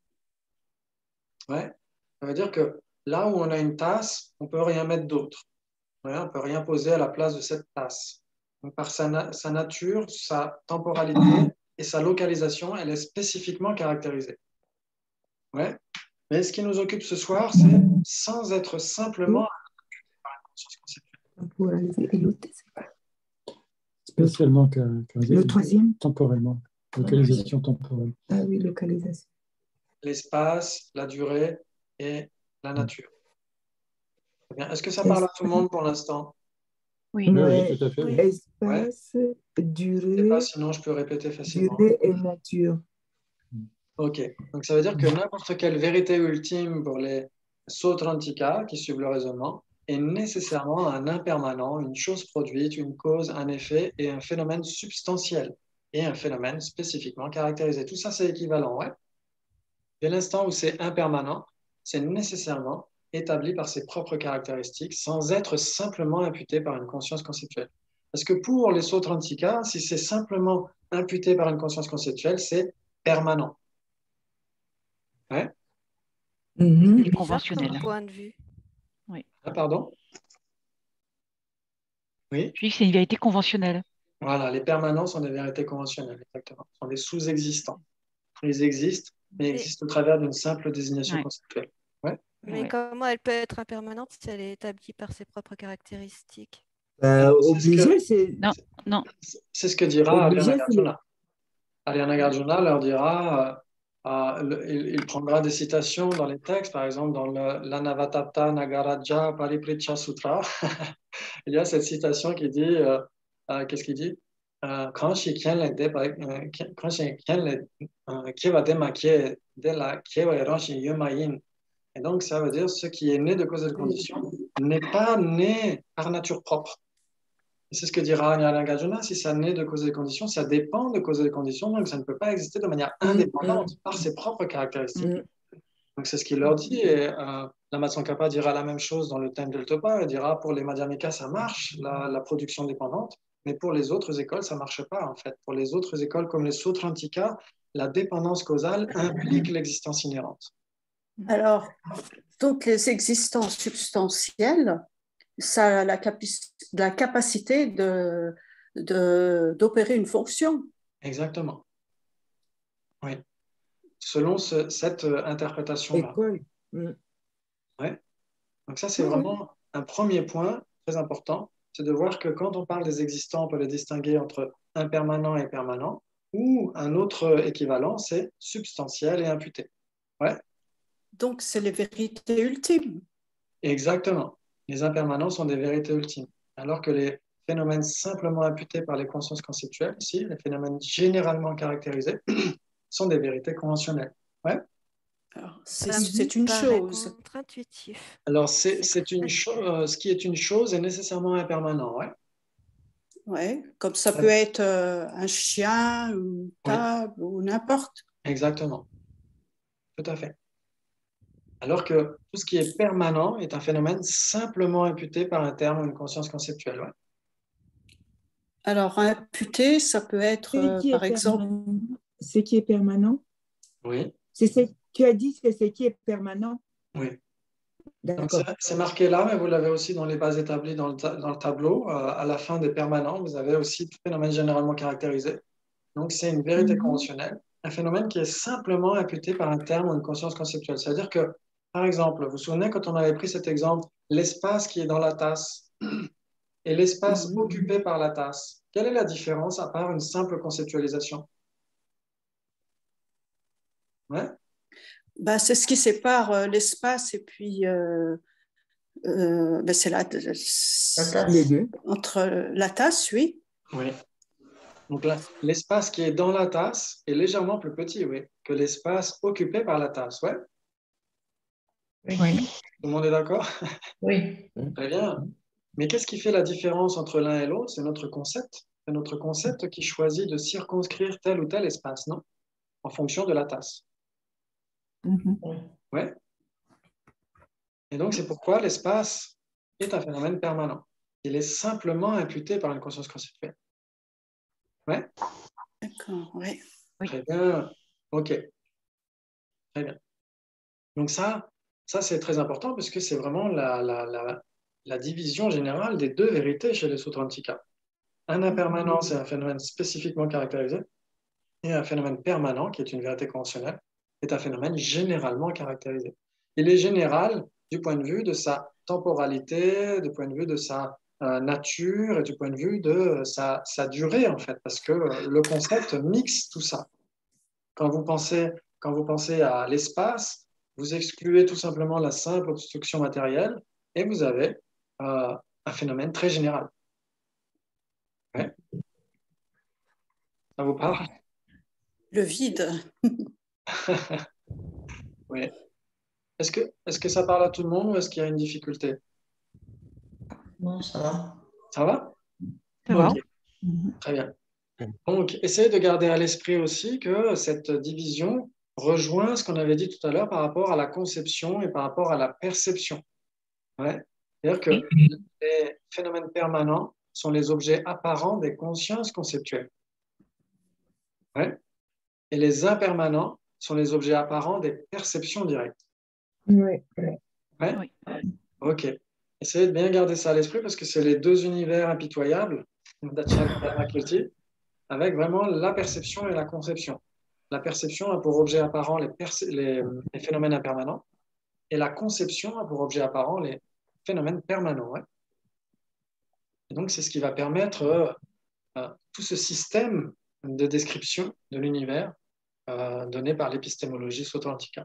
Ouais. Ça veut dire que là où on a une tasse, on ne peut rien mettre d'autre. Ouais, on ne peut rien poser à la place de cette tasse. Donc, par sa, na sa nature, sa temporalité et sa localisation, elle est spécifiquement caractérisée. Ouais. Mais ce qui nous occupe ce soir, c'est sans être simplement par une conscience conceptuelle. Spécialement qu'un qu Le troisième. Temporellement. Localisation temporelle. Ah oui, localisation. L'espace, la durée et la nature. Est-ce que ça parle à tout le monde pour l'instant? Oui. Oui, Ouais. oui, tout à fait. Oui. Espace, ouais. durée, pas, sinon je peux répéter facilement. Durée et nature. Ok, donc ça veut dire que n'importe quelle vérité ultime pour les Sautrantika qui suivent le raisonnement est nécessairement un impermanent, une chose produite, une cause, un effet et un phénomène substantiel et un phénomène spécifiquement caractérisé. Tout ça, c'est équivalent, ouais. Dès l'instant où c'est impermanent, c'est nécessairement établi par ses propres caractéristiques sans être simplement imputé par une conscience conceptuelle. Parce que pour les Sautrantika, si c'est simplement imputé par une conscience conceptuelle, c'est permanent. Ouais. Mm-hmm. C'est conventionnel. Point de vue. Oui. Ah, pardon? Oui. Je dis que c'est une vérité conventionnelle. Voilà, les permanents sont des vérités conventionnelles, exactement. Ce sont des sous-existants. Ils existent, mais Mais... existent au travers d'une simple désignation ouais. conceptuelle. Ouais. Mais ouais. Comment elle peut être impermanente si elle est établie par ses propres caractéristiques? euh, Obligé, c'est... Non, non. C'est ce que dira Arya Nagarjuna. Arya Nagarjuna leur dira... Euh, il, il prendra des citations dans les textes, par exemple dans le l'Anavatapta Nagaraja Paripricha Sutra. Il y a cette citation qui dit, euh, euh, qu'est-ce qu'il dit? Quand je kien le de quand je kien le kiva de ma kie de la kiva eroshi yumayin. Et donc ça veut dire ce qui est né de cause et de condition n'est pas né par nature propre. Et c'est ce que dira Arya Nagarjuna, si ça naît de causes et de conditions, ça dépend de causes et de conditions, donc ça ne peut pas exister de manière indépendante mmh. par ses propres caractéristiques. Mmh. Donc c'est ce qu'il leur dit, et euh, Lama Tsongkhapa dira la même chose dans le thème de Deltopa, il dira pour les Madhyamika ça marche, la, la production dépendante, mais pour les autres écoles ça ne marche pas en fait. Pour les autres écoles comme les Sautrantika, la dépendance causale implique l'existence inhérente. Alors, donc les existences substantielles, ça a la, capi- la capacité de, de- d'opérer une fonction. Exactement. Oui. Selon ce- cette euh, interprétation-là. École. Mm. Ouais. Donc ça, c'est Oui, oui. vraiment un premier point très important, c'est de voir que quand on parle des existants, on peut les distinguer entre impermanent et permanent, ou un autre équivalent, c'est substantiel et imputé. Ouais, Donc, c'est les vérités ultimes. exactement. Les impermanents sont des vérités ultimes, alors que les phénomènes simplement imputés par les consciences conceptuelles, ici, les phénomènes généralement caractérisés, sont des vérités conventionnelles. Ouais. Alors, c'est Ça me c'est une paraît chose. contre-intuitif. Alors, c'est C'est c'est une très- chose, ce qui est une chose est nécessairement impermanent. Ouais. Ouais, comme ça peut être euh, un chien, une table ou n'importe. Exactement. Tout à fait. Alors que tout ce qui est permanent est un phénomène simplement imputé par un terme ou une conscience conceptuelle. Ouais. Alors, imputé, ça peut être, Ce euh, qui est par exemple, permanent, ce qui est permanent, Oui, c'est ce, tu as dit que ce qui est permanent. oui. Donc, D'accord. c'est c'est marqué là, mais vous l'avez aussi dans les bases établies dans le, ta- dans le tableau. Euh, à la fin des permanents, vous avez aussi tout phénomène généralement caractérisé. Donc, c'est une vérité Mhm. conventionnelle, un phénomène qui est simplement imputé par un terme ou une conscience conceptuelle. C'est-à-dire que, par exemple, vous vous souvenez quand on avait pris cet exemple, l'espace qui est dans la tasse et l'espace Mhm. occupé par la tasse. Quelle est la différence à part une simple conceptualisation? Ouais, ben, c'est ce qui sépare euh, l'espace et puis euh, euh, ben, c'est la, La Les tasse. deux. entre la tasse, oui. oui. Donc là, l'espace qui est dans la tasse est légèrement plus petit, oui, que l'espace occupé par la tasse. Ouais, Oui. Oui. tout le monde est d'accord? Oui. Très bien. Mais qu'est-ce qui fait la différence entre l'un et l'autre? C'est notre concept. C'est notre concept qui choisit de circonscrire tel ou tel espace, non? En fonction de la tasse. Mhm. Oui. Ouais. Et donc, c'est pourquoi l'espace est un phénomène permanent. Il est simplement imputé par une conscience conceptuelle. Ouais. D'accord, oui. Oui. Très bien. OK. Très bien. Donc ça, ça c'est très important parce que c'est vraiment la, la, la, la division générale des deux vérités chez les Sutrantika. Un impermanent, c'est un phénomène spécifiquement caractérisé, et un phénomène permanent, qui est une vérité conventionnelle, est un phénomène généralement caractérisé. Il est général du point de vue de sa temporalité, du point de vue de sa euh, nature et du point de vue de euh, sa, sa durée, en fait, parce que euh, le concept mixe tout ça. Quand vous pensez, quand vous pensez à l'espace, vous excluez tout simplement la simple obstruction matérielle et vous avez euh, un phénomène très général. Ouais. Ça vous parle? Le vide. Oui. Est-ce que, est-ce que ça parle à tout le monde ou est-ce qu'il y a une difficulté? Non, ça va. Ça va? Ça va? Ok, très bien. Donc, essayez de garder à l'esprit aussi que cette division rejoint ce qu'on avait dit tout à l'heure par rapport à la conception et par rapport à la perception. Ouais. C'est-à-dire que les phénomènes permanents sont les objets apparents des consciences conceptuelles. Ouais. Et les impermanents sont les objets apparents des perceptions directes. Oui. Ouais. Oui. Ok. Essayez de bien garder ça à l'esprit parce que c'est les deux univers impitoyables d'Acharya Dharmakirti, avec vraiment la perception et la conception. La perception a pour objet apparent les, perce- les, les phénomènes impermanents et la conception a pour objet apparent les phénomènes permanents. Ouais. Et donc, c'est ce qui va permettre euh, euh, tout ce système de description de l'univers euh, donné par l'épistémologie soto-antika,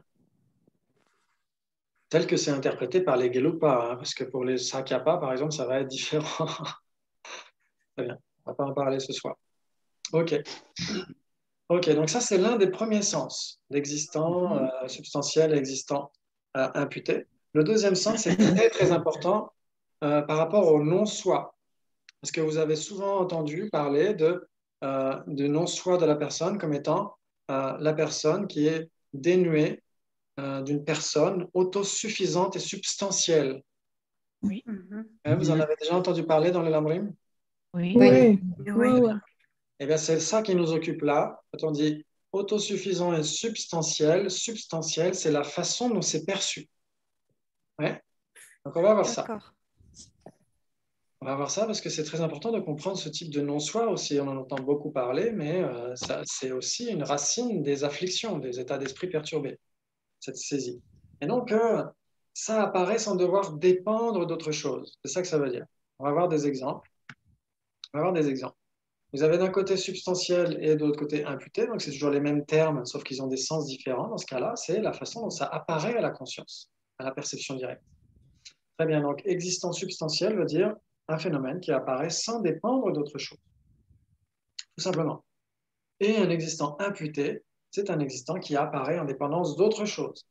tel que c'est interprété par les Gelupa, hein, parce que pour les Sakyapa, par exemple, ça va être différent. Très bien, on ne va pas en parler ce soir. Ok. Ok, donc ça, c'est l'un des premiers sens d'existant, euh, substantiel et existant euh, imputé. Le deuxième sens est très, très important euh, par rapport au non-soi. Parce que vous avez souvent entendu parler de, euh, de non-soi de la personne comme étant euh, la personne qui est dénuée euh, d'une personne autosuffisante et substantielle. Oui. Mhm. Hein, vous en avez déjà entendu parler dans le Lamrim? Oui. Oui. Oui. Ouais, ouais. Eh bien, c'est ça qui nous occupe là. Quand on dit autosuffisant et substantiel, substantiel, c'est la façon dont c'est perçu. Ouais. Donc, on va voir ça. D'accord. On va voir ça parce que c'est très important de comprendre ce type de non-soi aussi. On en entend beaucoup parler, mais euh, ça, c'est aussi une racine des afflictions, des états d'esprit perturbés, cette saisie. Et donc, euh, ça apparaît sans devoir dépendre d'autre chose. C'est ça que ça veut dire. On va voir des exemples. On va voir des exemples. Vous avez d'un côté substantiel et de l'autre côté imputé, donc c'est toujours les mêmes termes, sauf qu'ils ont des sens différents. Dans ce cas-là, c'est la façon dont ça apparaît à la conscience, à la perception directe. Très bien, donc existant substantiel veut dire un phénomène qui apparaît sans dépendre d'autre chose, tout simplement. Et un existant imputé, c'est un existant qui apparaît en dépendance d'autre chose.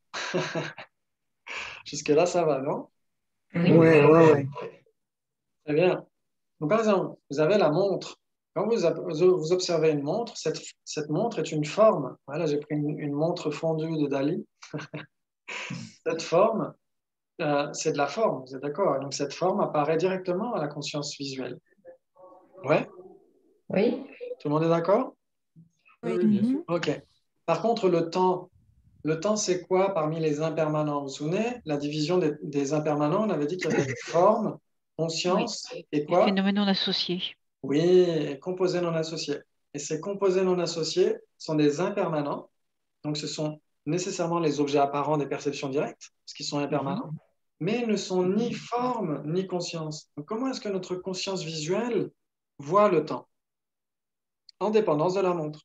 Jusque-là, ça va, non? Oui, oui, oui. Très bien. Donc, par exemple, vous avez la montre. Quand vous, vous observez une montre, cette, cette montre est une forme. Voilà, j'ai pris une, une montre fondue de Dali. Cette forme, euh, c'est de la forme, vous êtes d'accord? Donc, cette forme apparaît directement à la conscience visuelle. Ouais? Oui. Tout le monde est d'accord? Oui, oui, bien sûr. OK. Par contre, le temps, le temps, c'est quoi parmi les impermanents? Vous vous souvenez, la division des, des impermanents, on avait dit qu'il y avait forme, conscience Oui. et quoi? Phénomènes non associés. Oui, composés non associés. Et ces composés non associés sont des impermanents. Donc, ce sont nécessairement les objets apparents des perceptions directes, parce qu'ils sont impermanents, mm-hmm. mais ils ne sont ni forme ni conscience. Donc, comment est-ce que notre conscience visuelle voit le temps? En dépendance de la montre.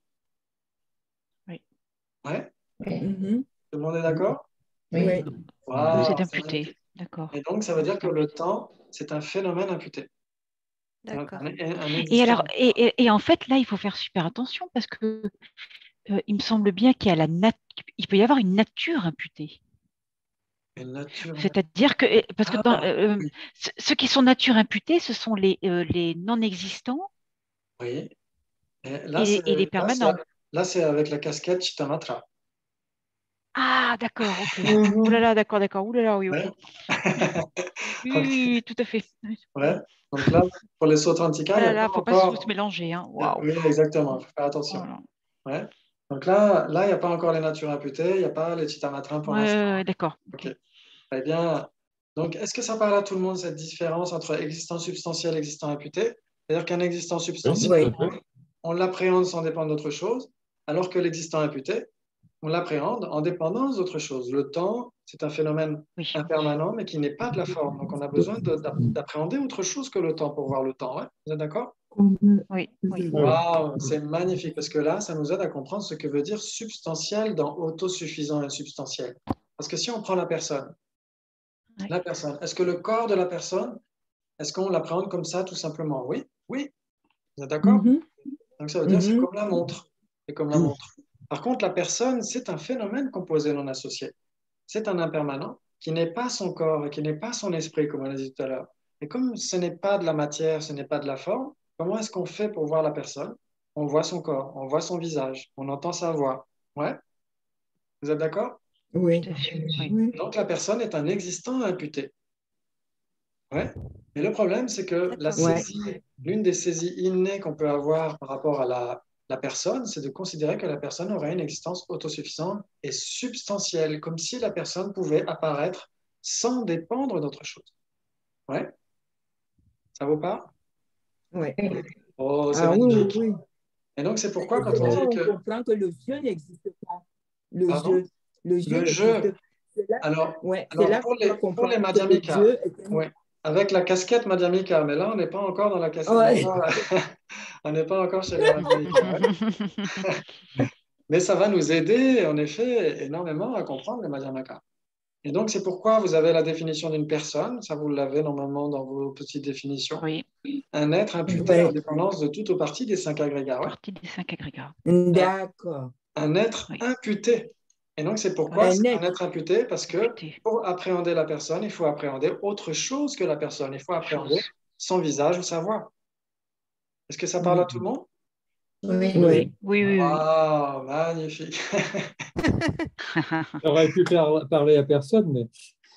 Oui. Ouais? Oui. Mm-hmm. Tout le monde est d'accord? Oui. Wow, c'est imputé. D'accord. Et donc, ça veut dire que le temps, c'est un phénomène imputé. D'accord. Et alors, et, et, et en fait, là, il faut faire super attention parce que euh, il me semble bien qu'il y a la nat... il peut y avoir une nature imputée. Une nature. C'est-à-dire que parce que ah, dans, euh, oui. ceux qui sont nature imputée, ce sont les, euh, les non-existants. Oui. Et, là, et, et les permanents. Là, c'est avec la casquette Chittamatra. Ah, d'accord, ok. Mm-hmm. Ouh là là, d'accord, d'accord. Ouh là là, oui, ok. Ouais. oui, oui, oui, tout à fait. Ouais. Donc là, pour les Sautrantika, ah il là n'y a là, pas faut encore... pas se mélanger. Hein. Wow. Oui, exactement. Il faut faire attention. Voilà. Ouais. Donc là, là, il n'y a pas encore les natures imputées, il n'y a pas les Chittamatrins pour ouais, l'instant. Ouais, d'accord. Ok. okay. Très bien. Donc, est-ce que ça parle à tout le monde, cette différence entre existant substantiel et existant imputé? C'est-à-dire qu'un existant substantiel, oui. on l'appréhende sans dépendre d'autre chose, alors que l'existant imputé, on l'appréhende en dépendance d'autre chose. Le temps, c'est un phénomène oui. impermanent, mais qui n'est pas de la forme. Donc, on a besoin d'appréhender autre chose que le temps pour voir le temps. Ouais, vous êtes d'accord? Oui. oui. Wow, c'est magnifique, parce que là, ça nous aide à comprendre ce que veut dire substantiel dans autosuffisant et substantiel. Parce que si on prend la personne, oui. la personne, est-ce que le corps de la personne, est-ce qu'on l'appréhende comme ça tout simplement? Oui, oui. Vous êtes d'accord? Mm-hmm. Donc, ça veut dire que mm-hmm. c'est comme la montre. C'est comme la montre. Par contre, la personne, c'est un phénomène composé non associé. C'est un impermanent qui n'est pas son corps et qui n'est pas son esprit, comme on a dit tout à l'heure. Et comme ce n'est pas de la matière, ce n'est pas de la forme, comment est-ce qu'on fait pour voir la personne? On voit son corps, on voit son visage, on entend sa voix. Ouais? Vous êtes d'accord? Oui. oui. Donc, la personne est un existant imputé. Ouais. Mais le problème, c'est que la saisie, ouais. l'une des saisies innées qu'on peut avoir par rapport à la La personne, c'est de considérer que la personne aurait une existence autosuffisante et substantielle, comme si la personne pouvait apparaître sans dépendre d'autre chose. Ouais? Ça vous parle? Oui. Oh, c'est ah, magnifique. Oui, oui. Et donc, c'est pourquoi quand là, on dit on que... On comprend que le jeu n'existe pas. Le Pardon? jeu. Le jeu. Le jeu. Là, alors, ouais, alors là pour, les, pour les Madhyamika, ouais. Avec la casquette Madhyamika, mais là, on n'est pas encore dans la casquette. Ouais. On n'est pas encore chez les Madhyamika. Ouais. Mais ça va nous aider, en effet, énormément à comprendre les Madhyamaka. Et donc, c'est pourquoi vous avez la définition d'une personne, ça vous l'avez normalement dans vos petites définitions. Oui. Un être imputé oui. en dépendance de toute ou partie des cinq agrégats. Ouais. Partie des cinq agrégats. D'accord. Un être oui. imputé. Et donc, c'est pourquoi un c'est être. un être imputé, parce que imputé. Pour appréhender la personne, il faut appréhender autre chose que la personne. Il faut appréhender chose. Son visage ou sa voix. Est-ce que ça parle oui. à tout le monde? Oui, oui, oui, oui. Wow, magnifique. J'aurais pu faire parler à personne, mais.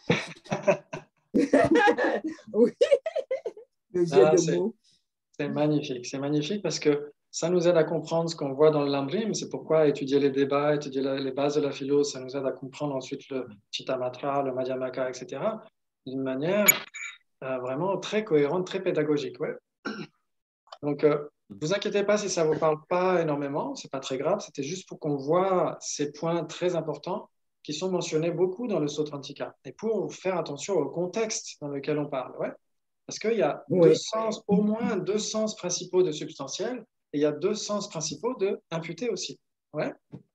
oui. Le jeu ah, de mots. C'est magnifique. C'est magnifique parce que ça nous aide à comprendre ce qu'on voit dans le Lamrim. C'est pourquoi étudier les débats, étudier la, les bases de la philo, ça nous aide à comprendre ensuite le Chittamatra, le Madhyamaka, et cetera. D'une manière euh, vraiment très cohérente, très pédagogique. Ouais. Donc, euh, ne vous inquiétez pas si ça ne vous parle pas énormément, ce n'est pas très grave, c'était juste pour qu'on voit ces points très importants qui sont mentionnés beaucoup dans le Sotrantika et pour faire attention au contexte dans lequel on parle. Ouais. Parce qu'il y a Oui. deux sens, au moins deux sens principaux de substantiel et il y a deux sens principaux de imputé aussi. Ouais.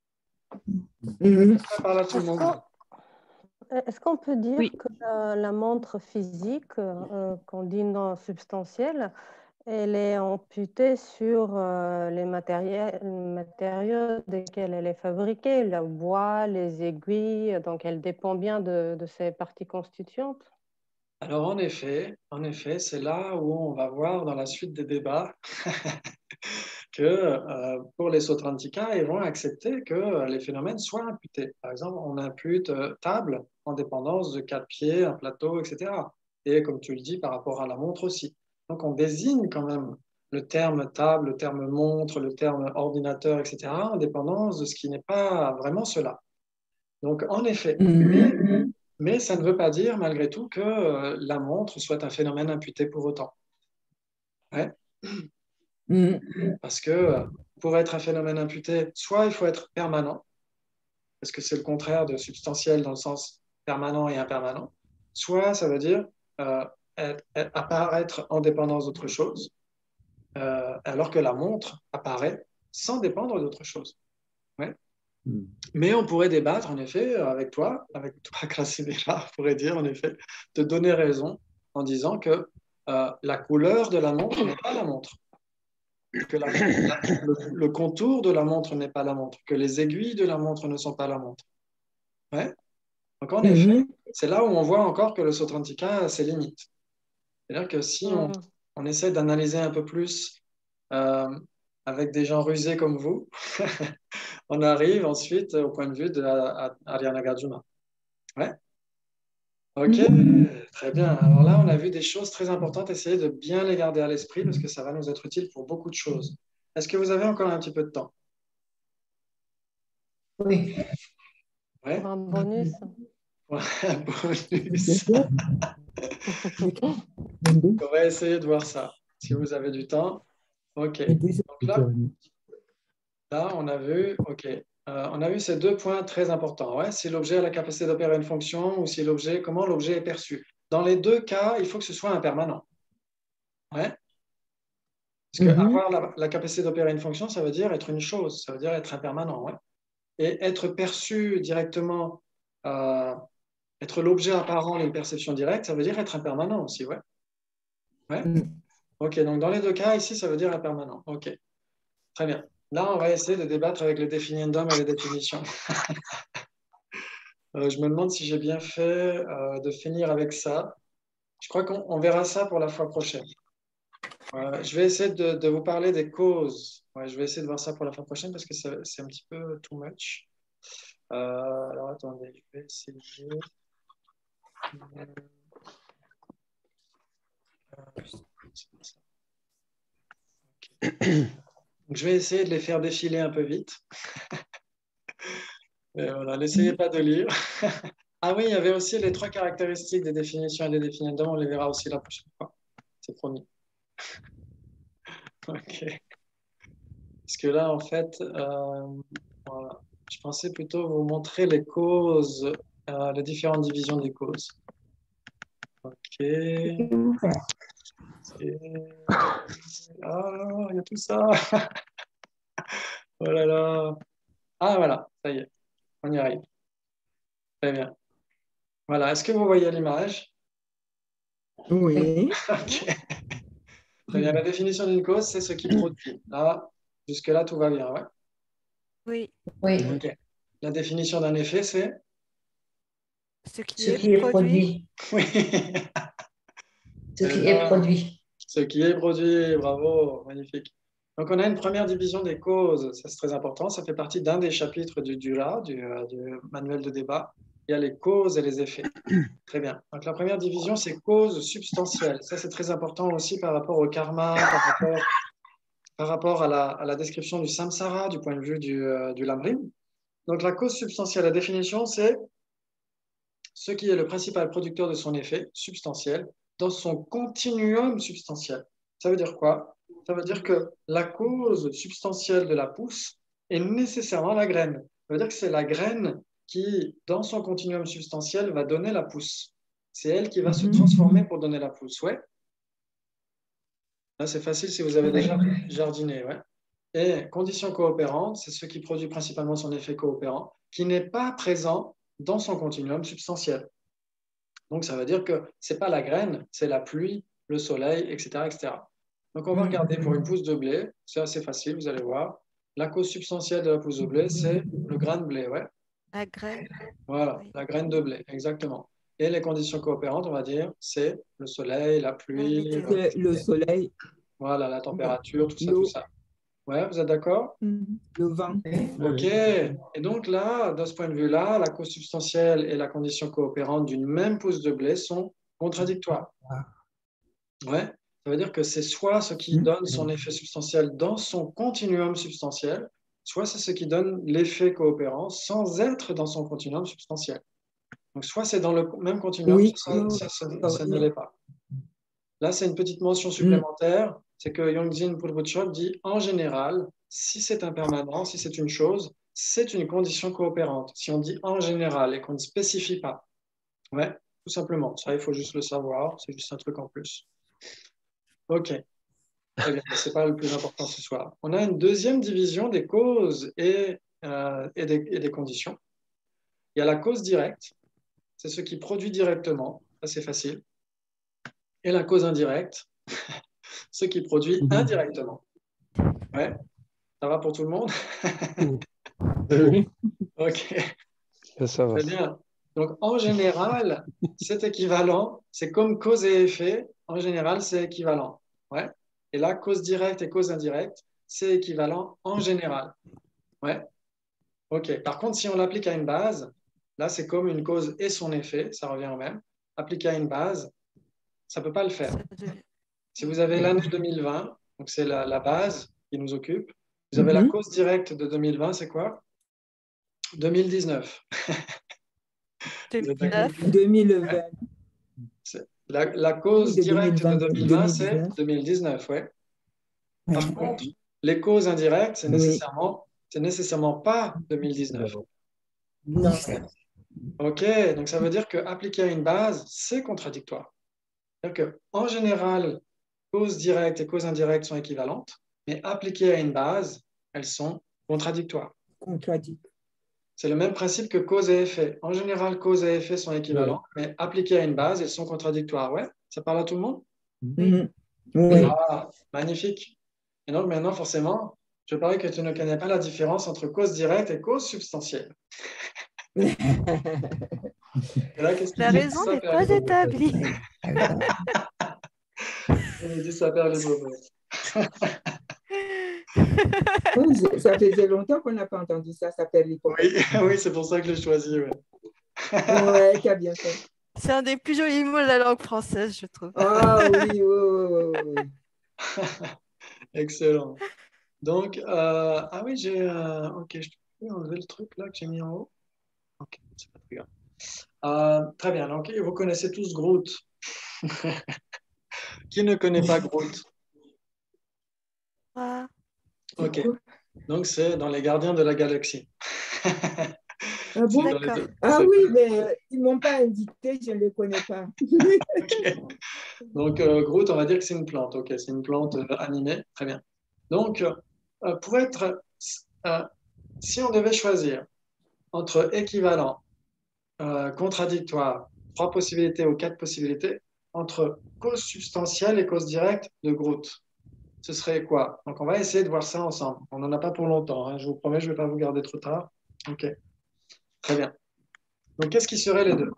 Mhm. Par là, tout le monde. Est-ce qu'on peut dire Oui. que la, la montre physique, euh, qu'on dit non substantielle, elle est amputée sur euh, les matériels, matériaux desquels elle est fabriquée, le bois, les aiguilles, donc elle dépend bien de, de ces parties constituantes. Alors en effet, en effet, c'est là où on va voir dans la suite des débats que euh, pour les Sotrantika, ils vont accepter que euh, les phénomènes soient imputés. Par exemple, on impute euh, table en dépendance de quatre pieds, un plateau, et cetera. Et comme tu le dis, par rapport à la montre aussi. Donc on désigne quand même le terme table, le terme montre, le terme ordinateur, et cetera, en dépendance de ce qui n'est pas vraiment cela. Donc en effet, Mhm. mais ça ne veut pas dire malgré tout que euh, la montre soit un phénomène imputé pour autant. Ouais. Mhm. Parce que euh, pour être un phénomène imputé, soit il faut être permanent, parce que c'est le contraire de substantiel dans le sens permanent et impermanent, soit ça veut dire euh, être, être- apparaître en dépendance d'autre chose, euh, alors que la montre apparaît sans dépendre d'autre chose. Ouais. Hmm. Mais on pourrait débattre, en effet, avec toi, avec toi, Krasimira, on pourrait dire, en effet, te donner raison en disant que euh, la couleur de la montre n'est pas la montre, que la- le, le contour de la montre n'est pas la montre, que les aiguilles de la montre ne sont pas la montre. Ouais. Donc, en effet, Mhm. c'est là où on voit encore que le Sotrantika a ses limites. C'est-à-dire que si on, Mhm. on essaie d'analyser un peu plus euh, avec des gens rusés comme vous, on arrive ensuite au point de vue de Ariana Nagarjuna. Ouais. Ok, très bien. Alors là, on a vu des choses très importantes. Essayez de bien les garder à l'esprit parce que ça va nous être utile pour beaucoup de choses. Est-ce que vous avez encore un petit peu de temps? Oui. Ouais. Pour un bonus. Ouais, un bonus. On va essayer de voir ça. Si vous avez du temps. Ok. Donc là, là, on a vu, ok. Euh, on a vu ces deux points très importants. Ouais, si l'objet a la capacité d'opérer une fonction ou si l'objet, comment l'objet est perçu. Dans les deux cas, il faut que ce soit impermanent. Ouais. Parce que Mhm. avoir la, la capacité d'opérer une fonction, ça veut dire être une chose, ça veut dire être impermanent. Ouais. Et être perçu directement, euh, être l'objet apparent d'une perception directe, ça veut dire être impermanent aussi. Ouais. Ouais. Mhm. Ok, donc dans les deux cas, ici, ça veut dire impermanent. Ok, très bien. Là, on va essayer de débattre avec les définiendums et les définitions. Euh, je me demande si j'ai bien fait euh, de finir avec ça. Je crois qu'on on verra ça pour la fois prochaine. Euh, je vais essayer de, de vous parler des causes. Ouais, je vais essayer de voir ça pour la fois prochaine parce que c'est c'est un petit peu too much. Euh, alors attendez, je vais essayer. Donc, je vais essayer de les faire défiler un peu vite. Mais voilà, n'essayez pas de lire. Ah oui, il y avait aussi les trois caractéristiques des définitions et des définiendums. On les verra aussi la prochaine fois. C'est promis. Ok. Parce que là, en fait, euh, voilà. Je pensais plutôt vous montrer les causes, euh, les différentes divisions des causes. Ok. Et... Ah, il y a tout ça. Oh là là. Ah, voilà, ça y est, on y arrive. Très bien. Voilà, est-ce que vous voyez l'image? Oui. Ok. Très bien. La définition d'une cause, c'est ce qui produit. Là, jusque-là, tout va bien, ouais? Oui. Oui. Ok. La définition d'un effet, c'est? Ce qui Ce est qui est produit. produit. Oui. Ce Et qui là, est produit. ce qui est produit, bravo, magnifique. Donc, on a une première division des causes, ça c'est très important, ça fait partie d'un des chapitres du Dura, du, euh, du manuel de débat. Il y a les causes et les effets. Très bien. Donc, la première division, c'est causes substantielles. Ça, c'est très important aussi par rapport au karma, par rapport, par rapport à, la, à la description du samsara, du point de vue du, euh, du lamrim. Donc, la cause substantielle, la définition, c'est ce qui est le principal producteur de son effet substantiel dans son continuum substantiel. Ça veut dire quoi? Ça veut dire que la cause substantielle de la pousse est nécessairement la graine. Ça veut dire que c'est la graine qui, dans son continuum substantiel, va donner la pousse. C'est elle qui va se transformer pour donner la pousse. Ouais. Là, c'est facile si vous avez déjà jardiné. Ouais. Et condition coopérante, c'est ce qui produit principalement son effet coopérant, qui n'est pas présent dans son continuum substantiel. Donc, ça veut dire que ce n'est pas la graine, c'est la pluie, le soleil, et cetera, et cetera. Donc, on va regarder pour une pousse de blé. C'est assez facile, vous allez voir. La cause substantielle de la pousse de blé, c'est le grain de blé. Ouais. La graine. Voilà, Oui. la graine de blé, exactement. Et les conditions coopérantes, on va dire, c'est le soleil, la pluie, météo. Le soleil, voilà, la température, tout ça, l'eau. tout ça. Ouais, vous êtes d'accord? le vent. Ok. Et donc là, de ce point de vue-là, la cause substantielle et la condition coopérante d'une même pousse de blé sont contradictoires. Ouais. Ça veut dire que c'est soit ce qui donne son effet substantiel dans son continuum substantiel, soit c'est ce qui donne l'effet coopérant sans être dans son continuum substantiel. Donc, soit c'est dans le même continuum, Oui. soit ça, ça, ça, ça ne l'est pas. Là, c'est une petite mention supplémentaire, c'est que Yongzin Pulbuchok dit en général, si c'est impermanent, si c'est une chose, c'est une condition coopérante. Si on dit en général et qu'on ne spécifie pas, ouais, tout simplement. Ça, il faut juste le savoir, c'est juste un truc en plus. Ok. Très bien, ce n'est pas le plus important ce soir. On a une deuxième division des causes et, euh, et, des, et des conditions. Il y a la cause directe, c'est ce qui produit directement, ça c'est facile. Et la cause indirecte, ce qui produit indirectement. Ouais, ça va pour tout le monde? Oui. Ok, Ça va. très bien. Donc en général, c'est équivalent, c'est comme cause et effet, en général c'est équivalent. Ouais. Et là, cause directe et cause indirecte, c'est équivalent en général. Ouais. Ok. Par contre, si on l'applique à une base, là, c'est comme une cause et son effet, ça revient au même. Appliqué à une base, ça ne peut pas le faire. Si vous avez l'année deux mille vingt, donc c'est la, la base qui nous occupe, vous avez la cause directe de deux mille vingt, c'est quoi? deux mille dix-neuf. deux mille neuf. deux mille vingt. La, la cause de directe deux mille vingt, de deux mille vingt, deux mille c'est dix-neuf. deux mille dix-neuf, ouais. Par contre, les causes indirectes, c'est Oui. nécessairement, c'est nécessairement pas deux mille dix-neuf. Non. Ok, donc ça veut dire qu'appliquer à une base, c'est contradictoire. C'est-à-dire qu'en général, causes directes et causes indirectes sont équivalentes, mais appliquées à une base, elles sont contradictoires. Contradictoire. C'est le même principe que cause et effet. En général, cause et effet sont équivalents, oui. Mais appliquées à une base, elles sont contradictoires. Ouais, ça parle à tout le monde? Oui. Oui. Ah, magnifique. Et donc maintenant, forcément, je parie que tu ne connais pas la différence entre cause directe et cause substantielle. Et là, qu'est-ce qu'il La dit? raison Ça n'est perd pas les bobos. établie. Il dit ça perd les bobos. Oui, ça faisait longtemps qu'on n'a pas entendu ça, ça perd les bobos. Oui, oui, c'est pour ça que je l'ai choisi. Ouais, ouais, tu as bien fait. C'est un des plus jolis mots de la langue française, je trouve. Ah oui, oui, oui, oui, oui. Excellent. Donc, euh, ah oui, j'ai... Euh, ok, je peux enlever le truc là que j'ai mis en haut. Ok, c'est pas très grave. Euh, très bien, donc vous connaissez tous Groot. Qui ne connaît pas Groot? Ah. Ok, donc c'est dans Les Gardiens de la Galaxie. Ah bon? D'accord. Ah oui, mais euh, ils ne m'ont pas invité, je ne les connais pas. Okay. Donc, euh, Groot, on va dire que c'est une plante. Ok, c'est une plante euh, animée. Très bien. Donc, euh, pour être... Euh, si on devait choisir entre équivalent, euh, contradictoire, trois possibilités ou quatre possibilités, entre cause substantielle et cause directe de Groot, ce serait quoi? Donc, on va essayer de voir ça ensemble. On n'en a pas pour longtemps. Hein. Je vous promets, je ne vais pas vous garder trop tard. Ok. Très bien. Donc, qu'est-ce qui serait les deux?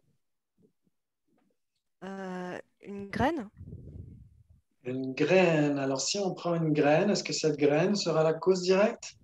Euh, une graine? Une graine. Alors, si on prend une graine, est-ce que cette graine sera la cause directe?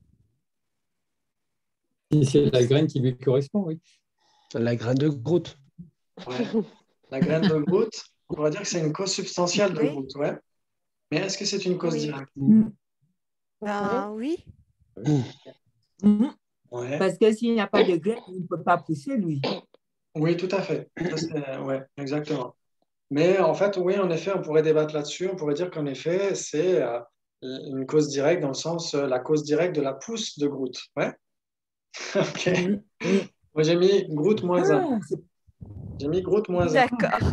Si c'est la graine qui lui correspond, oui. La graine de Groot. Ouais. La graine de Groot, on pourrait dire que c'est une cause substantielle de Oui. Groot, ouais. Mais est-ce que c'est une cause Oui. directe? Ben oui. Mmh. Ouais. Parce que s'il n'y a pas de graine, il ne peut pas pousser, lui. Oui, tout à fait. Ça, c'est- ouais, exactement. Mais en fait, oui, en effet, on pourrait débattre là-dessus. On pourrait dire qu'en effet, c'est euh, une cause directe dans le sens, euh, la cause directe de la pousse de Groot. Ouais. Ok. Mhm, mhm. Moi, j'ai mis Groot moins un. Ah, c'est- J'ai mis Groot moins un. D'accord.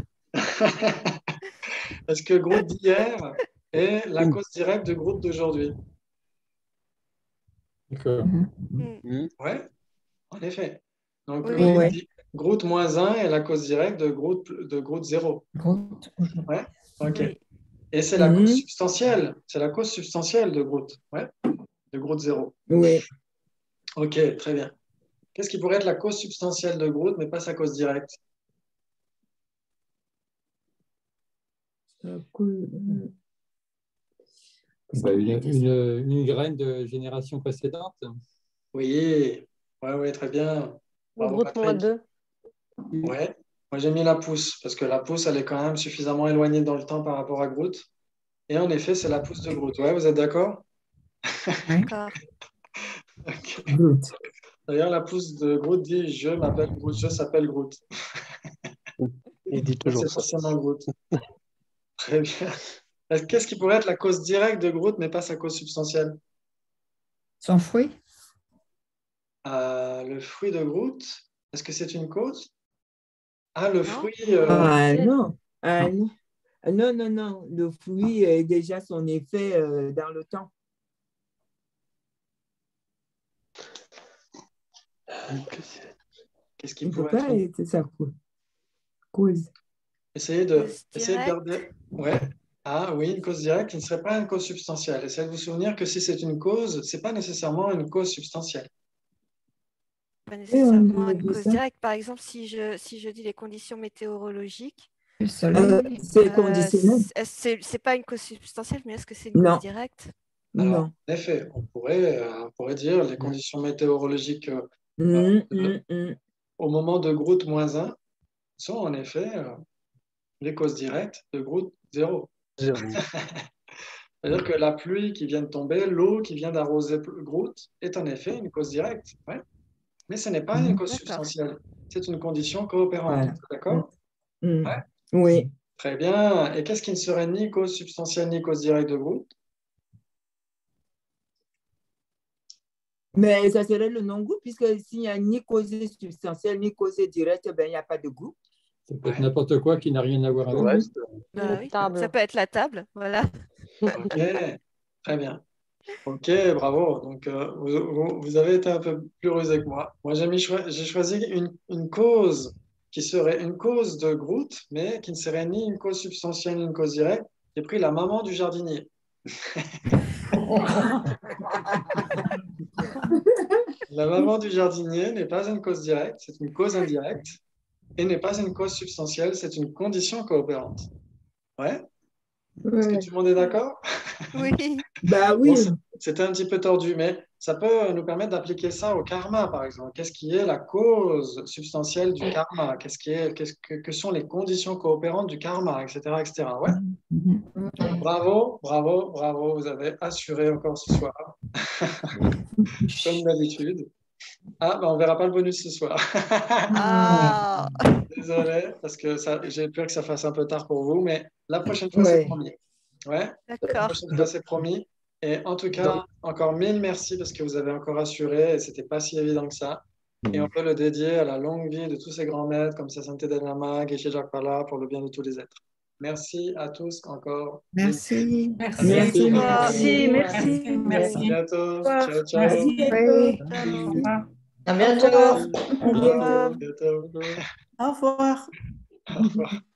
Parce que Groot d'hier est la cause directe de Groot d'aujourd'hui. D'accord. Mhm. Mm. Mhm. Ouais, en effet. Donc, Oui, euh, oui. ouais. di- Groot moins un est la cause directe de Groot, de Groot zéro. Groot. Ouais, ok. Oui. Et c'est la cause Mhm, substantielle. C'est la cause substantielle de Groot. Ouais, de Groot zéro. ouais. Ok, très bien. Qu'est-ce qui pourrait être la cause substantielle de Groot, mais pas sa cause directe? Ça coule, mhm. Bah, une, une, une graine de génération précédente. Oui, ouais, ouais, très bien. Bravo, Groot moins Patrick. deux. Ouais. Moi, j'ai mis la pousse, parce que la pousse, elle est quand même suffisamment éloignée dans le temps par rapport à Groot. Et en effet, c'est la pousse de Groot. Ouais, vous êtes d'accord? Ouais. D'accord. Ok. Groot. D'ailleurs, la pousse de Groot dit je m'appelle Groot, je s'appelle Groot. Il dit Donc, toujours c'est ça. forcément Groot. Très bien. Est-ce- Qu'est-ce qui pourrait être la cause directe de Groot, mais pas sa cause substantielle? Son fruit? Euh, le fruit de Groot, est-ce que c'est une cause? Ah, le Non? fruit. euh, Ah Yes. non. Ah, non. Ah, non, non, non. Le fruit a déjà son effet euh, dans le temps. Qu'est-ce qui Il ne peut pourrait être pas une... être sa cau- cause. Essayez de, Cause essayez de directe? garder. Ouais. Ah oui, une cause directe qui ne serait pas une cause substantielle. Essayez de vous souvenir que si c'est une cause, ce n'est pas nécessairement une cause substantielle. Pas Et on nécessairement a une vu cause ça. directe. Par exemple, si je, si je dis les conditions météorologiques, Le Euh, soleil? c'est euh, conditionnel. c'est c'est- c'est pas une cause substantielle, mais est-ce que c'est une cause Non, directe? Alors, non. en effet, on pourrait, euh, on pourrait dire les conditions météorologiques euh, Hum, euh, hum, hum. au moment de Groot moins un sont en effet euh, les causes directes de Groot zéro. Zéro. C'est-à-dire que la pluie qui vient de tomber, l'eau qui vient d'arroser Groot est en effet une cause directe. Ouais. Mais ce n'est pas une Mhm. cause D'accord. substantielle. C'est une condition coopérante. Voilà. D'accord? Hum, hum. Ouais. Oui. Très bien. Et qu'est-ce qui ne serait ni cause substantielle ni cause directe de Groot? Mais ça serait le non-goût, puisque s'il n'y a ni cause substantielle, ni cause directe, ben, il n'y a pas de goût. Ça peut être Ouais. n'importe quoi qui n'a rien à voir Tout avec. le reste. Bah Une oui, table. ça peut être la table, voilà. Ok. Très bien. Ok, bravo. Donc, euh, vous, vous- vous avez été un peu plus rusé que moi. Moi, j'ai mis choi- j'ai choisi une, une cause qui serait une cause de Groot, mais qui ne serait ni une cause substantielle ni une cause directe. J'ai pris la maman du jardinier. La maman du jardinier n'est pas une cause directe, c'est une cause indirecte, et n'est pas une cause substantielle, c'est une condition coopérante. Ouais? Est-ce que Ouais. tout le monde est d'accord? Oui. Bah Bon, oui. c'est- c'était un petit peu tordu, mais ça peut nous permettre d'appliquer ça au karma, par exemple. Qu'est-ce qui est la cause substantielle du karma? Qu'est-ce qui est, qu'est-ce que, que sont les conditions coopérantes du karma, et cetera, et cetera. Ouais. Mhm. Bravo, bravo, bravo. Vous avez assuré encore ce soir, comme d'habitude. Ah, ben on verra pas le bonus ce soir. Ah, Désolé, parce que ça, j'ai peur que ça fasse un peu tard pour vous, mais la prochaine fois, c'est Ouais. promis. Ouais, la d'accord. prochaine fois, c'est promis. Et en tout cas, encore mille merci parce que vous avez encore assuré et c'était pas si évident que ça. Et on peut le dédier à la longue vie de tous ces grands maîtres comme Sainte Lama, Geshe Jakpala pour le bien de tous les êtres. Merci à tous encore. Merci. À Merci, bientôt. merci. Merci, merci, À merci. bientôt. Ciao, ciao. Merci. Oui. Au revoir. À Au bientôt. revoir. Merci. À À bientôt. bientôt. Au revoir. Au revoir.